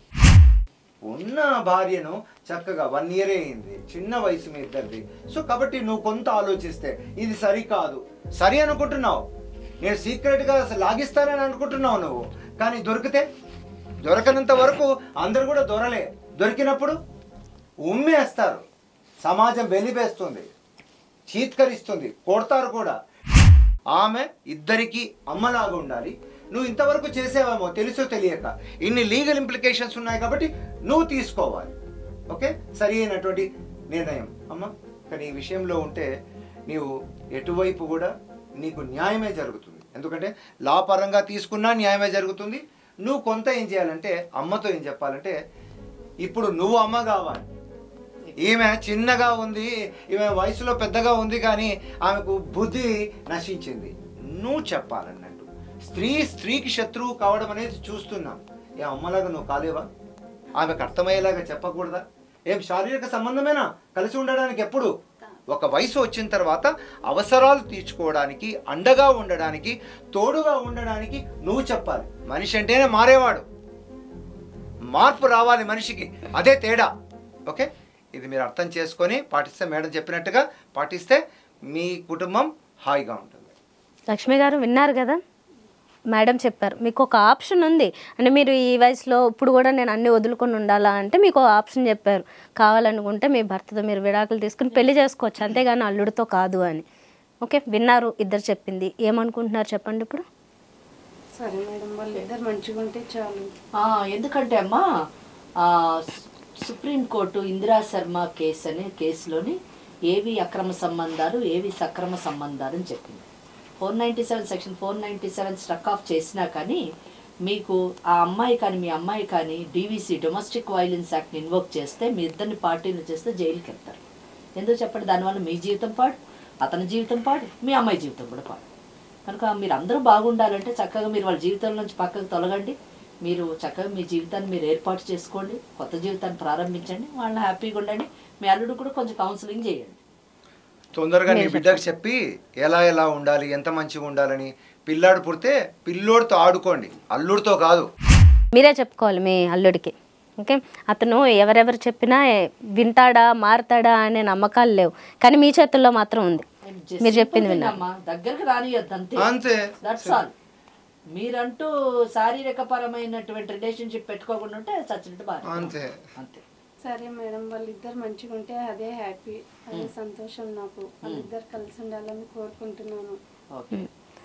C: ఉన్న భార్యను చక్కగా వన్ ఇయర్ అయింది, చిన్న వయసు మీ ఇద్దరిది. సో కాబట్టి నువ్వు కొంత ఆలోచిస్తే ఇది సరికాదు, సరి అనుకుంటున్నావు, నేను సీక్రెట్గా లాగిస్తానని అనుకుంటున్నావు నువ్వు. కానీ దొరికితే దొరకనంత వరకు అందరు కూడా దొరలే, దొరికినప్పుడు ఉమ్మేస్తారు, సమాజం వెలిపేస్తుంది, చీత్కరిస్తుంది, కొడతారు కూడా. ఆమె ఇద్దరికి అమ్మలాగా ఉండాలి. నువ్వు ఇంతవరకు చేసేవేమో తెలుసో తెలియక ఇన్ని లీగల్ ఇంప్లికేషన్స్ ఉన్నాయి కాబట్టి నువ్వు తీసుకోవాలి. ఓకే, సరి అయినటువంటి నిర్ణయం అమ్మ. కానీ ఈ విషయంలో ఉంటే నీవు ఎటువైపు కూడా నీకు న్యాయమే జరుగుతుంది. ఎందుకంటే లా పరంగా తీసుకున్నా న్యాయమే జరుగుతుంది. నువ్వు కొంత ఏం చేయాలంటే అమ్మతో ఏం చెప్పాలంటే ఇప్పుడు నువ్వు అమ్మ కావాలి, ఈమె చిన్నగా ఉంది, ఈమె వయసులో పెద్దగా ఉంది, కానీ ఆమెకు బుద్ధి నశించింది, నువ్వు చెప్పాలన్నట్టు. స్త్రీ స్త్రీకి శత్రువు కావడం అనేది చూస్తున్నాం. ఏ అమ్మలాగా నువ్వు కాలేవా? ఆమెకు అర్థమయ్యేలాగా చెప్పకూడదా? ఏం శారీరక సంబంధమేనా కలిసి ఉండడానికి? ఎప్పుడు ఒక వయసు వచ్చిన తర్వాత అవసరాలు తీర్చుకోవడానికి, అండగా ఉండడానికి, తోడుగా ఉండడానికి నువ్వు చెప్పాలి. మనిషి అంటేనే మారేవాడు, మార్పు రావాలి మనిషికి, అదే తేడా. ఓకే, ఇది మీరు అర్థం చేసుకొని పాటిస్తే, మేడం చెప్పినట్టుగా పాటిస్తే మీ కుటుంబం హాయిగా ఉంటుంది.
A: లక్ష్మి గారు విన్నారు కదా, మేడం చెప్పారు మీకు ఒక ఆప్షన్ ఉంది అంటే మీరు ఈ వయసులో ఇప్పుడు కూడా నేను అన్ని వదులుకొని ఉండాలా అంటే మీకు ఒక ఆప్షన్ చెప్పారు, కావాలనుకుంటే మీ భర్తతో మీరు విడాకులు తీసుకుని పెళ్లి చేసుకోవచ్చు, అంతేగాని అల్లుడితో కాదు అని. ఓకే, విన్నారు ఇద్దరు చెప్పింది, ఏమనుకుంటున్నారు చెప్పండి ఇప్పుడు?
F: సరే మేడం, వాళ్ళు ఇద్దరు మంచిగా ఉంటే చాలు.
B: ఆ, ఎందుకంటే అమ్మా ఆ, సుప్రీంకోర్టు ఇందిరా శర్మ కేసు అనే కేసులోని ఏవి అక్రమ సంబంధాలు ఏవి సక్రమ సంబంధాలు అని చెప్పింది. Four ninety seven section four ninety seven struck off చేసినా కానీ మీకు ఆ అమ్మాయి కానీ మీ అమ్మాయి కానీ డీవీసీ డొమెస్టిక్ వైలెన్స్ యాక్ట్ని ఇన్వోక్ చేస్తే మీ ఇద్దరిని పార్టీలు చేస్తే జైలుకి వెళ్తారు. ఎందుకు చెప్పండి? దానివల్ల మీ జీవితం పాడు, అతని జీవితం పాడు, మీ అమ్మాయి జీవితం కూడా పాడు. కనుక మీరు అందరూ బాగుండాలంటే చక్కగా మీరు వాళ్ళ జీవితం నుంచి పక్కకు తొలగండి, మీరు చక్కగా మీ జీవితాన్ని మీరు ఏర్పాటు చేసుకోండి, కొత్త జీవితాన్ని ప్రారంభించండి, వాళ్ళని హ్యాపీగా ఉండండి. మీ అల్లుడు కూడా కొంచెం కౌన్సిలింగ్ చేయండి.
C: తొందరగా నీ బిడ్డకు చెప్పి ఎలా ఎలా ఉండాలి, ఎంత మంచిగా ఉండాలని. పిల్లాడు పుడితే పిల్లోడితో ఆడుకోండి, అల్లుడితో కాదు.
A: మీరే చెప్పుకోవాలి మీ అల్లుడికి. ఓకే, అతను ఎవరెవరు చెప్పినా వింటాడా మారుతాడా అనే నమ్మకాలు లేవు, కానీ మీ చేతుల్లో మాత్రం ఉంది. మీరు చెప్పింది విన్నామ్మా,
B: దగ్గరకు రానియద్దు అంతే,
C: అంతే.
B: That's all. మీరంటూ శారీరక పరమైనటువంటి రిలేషన్షిప్ పెట్టుకోకుండా ఉంటే చచ్చినట్టు బాగా
C: అంతే
B: అంతే.
F: సరే మేడం, వాళ్ళిద్దరు మంచిగా ఉంటే అదే హ్యాపీ, అదే సంతోషం నాకు. వాళ్ళిద్దరు కలిసి ఉండాలని కోరుకుంటున్నాను.
B: ఓకే,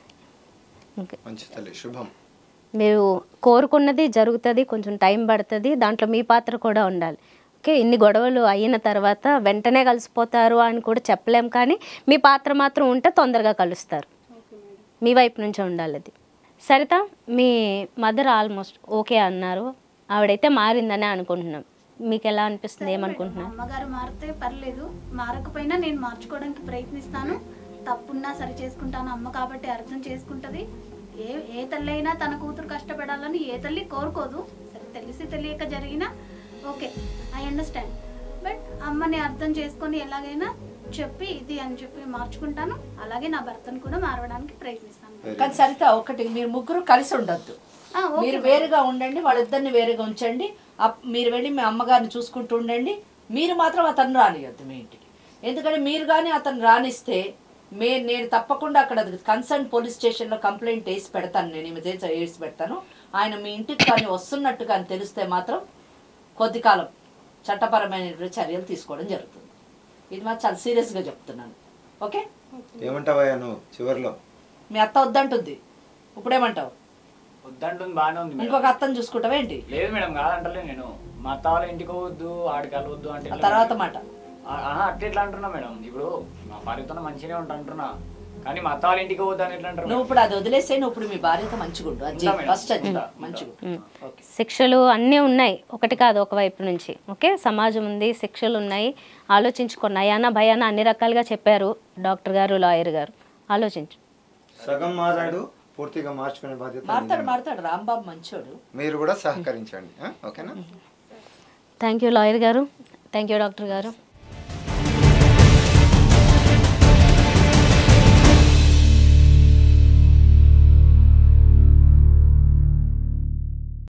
C: మంచి తల్లి, శుభం.
A: మీరు కోరుకున్నది జరుగుతుంది, కొంచెం టైం పడుతుంది, దాంట్లో మీ పాత్ర కూడా ఉండాలి. ఓకే, ఇన్ని గొడవలు అయిన తర్వాత వెంటనే కలిసిపోతారు అని కూడా చెప్పలేం, కానీ మీ పాత్ర మాత్రం ఉంటే తొందరగా కలుస్తారు. మీ వైపు నుంచే ఉండాలి అది. సరిత, మీ మదర్ ఆల్మోస్ట్ ఓకే అన్నారు, ఆవిడైతే మారిందనే అనుకుంటున్నాం. మీకు ఎలా అనిపిస్తుంది, ఏమనుకుంటున్నారు?
D: అమ్మగారు మారితే పర్లేదు, మారకపోయినా నేను మార్చుకోవడానికి ప్రయత్నిస్తాను, తప్పున్నా సరి చేసుకుంటాను. అమ్మ కాబట్టి అర్థం చేసుకుంటుంది. ఏ ఏ తల్లి అయినా తన కూతురు కష్టపడాలని ఏ తల్లి కోరుకోదు. సరే, తెలిసి తెలియక జరిగినా ఓకే, ఐ అండర్స్టాండ్. బట్ అమ్మని అర్థం చేసుకొని ఎలాగైనా చెప్పి ఇది అని చెప్పి మార్చుకుంటాను. అలాగే నా భర్తను కూడా మారవడానికి ప్రయత్నిస్తాను.
B: కానీ సరిత ఒకటి, మీరు ముగ్గురు కలిసి ఉండొద్దు, మీరు వేరుగా ఉండండి, వాళ్ళిద్దరిని వేరుగా ఉంచండి. మీరు వెళ్ళి మీ అమ్మగారిని చూసుకుంటూ ఉండండి, మీరు మాత్రం అతను రానియద్దు మీ ఇంటికి. ఎందుకంటే మీరు కానీ అతను రానిస్తే మే నేను తప్పకుండా అక్కడ కన్సర్న్ పోలీస్ స్టేషన్లో కంప్లైంట్ వేసి పెడతాను, నేను ఈ మీద వేసి పెడతాను. ఆయన మీ ఇంటికి కానీ వస్తున్నట్టు కానీ తెలిస్తే మాత్రం కొద్ది కాలం చట్టపరమైన చర్యలు తీసుకోవడం జరుగుతుంది. ఇది మాత్రం చాలా సీరియస్గా చెప్తున్నాను. ఓకే,
C: ఏమంటావయ్యా నువ్వు చివరిలో?
B: మీ అత్త వద్దంటుంది, ఇప్పుడేమంటావు?
E: వద్దంటుంది, బాగానే ఉంది.
B: ఇంకొక అత్తను చూసుకుంటావా ఏంటి?
E: లేదు మేడం, కాదంటలే నేను. మా అత్త వాళ్ళ ఇంటికి పోవద్దు, ఆడికి వెళ్ళవద్దు అంటే
B: తర్వాత మాట
E: అట్లా ఎట్లా అంటున్నా మేడం? ఇప్పుడు మా భార్యతో మంచిగానే ఉంటా అంటున్నా, కానీ మా అత్త వాళ్ళ ఇంటికి పోవద్దు అని ఎట్లా అంటారు?
B: నువ్వు ఇప్పుడు అది వదిలేసే, నువ్వు ఇప్పుడు మీ భార్యతో మంచిగా ఉండు, అది ఫస్ట్ అది మంచిగా.
A: శిక్షలు అన్నీ ఉన్నాయి, ఒకటి కాదు ఒక వైపు నుంచి. ఓకే, సమాజం ఉంది, శిక్షలు ఉన్నాయి, ఆలోచించుకున్న అయానా భయానా అన్ని రకాలుగా చెప్పారు డాక్టర్ గారు, లాయర్ గారు. ఆలోచించు.
C: సగం మారాడు, పూర్తిగా మార్చుకునే బాధ్యత
B: మారుతాడు మారుతాడు రాంబాబు మంచోడు.
C: మీరు కూడా సహకరించండి. ఓకేనా?
A: థ్యాంక్ యూ లాయర్ గారు, థ్యాంక్ యూ డాక్టర్ గారు.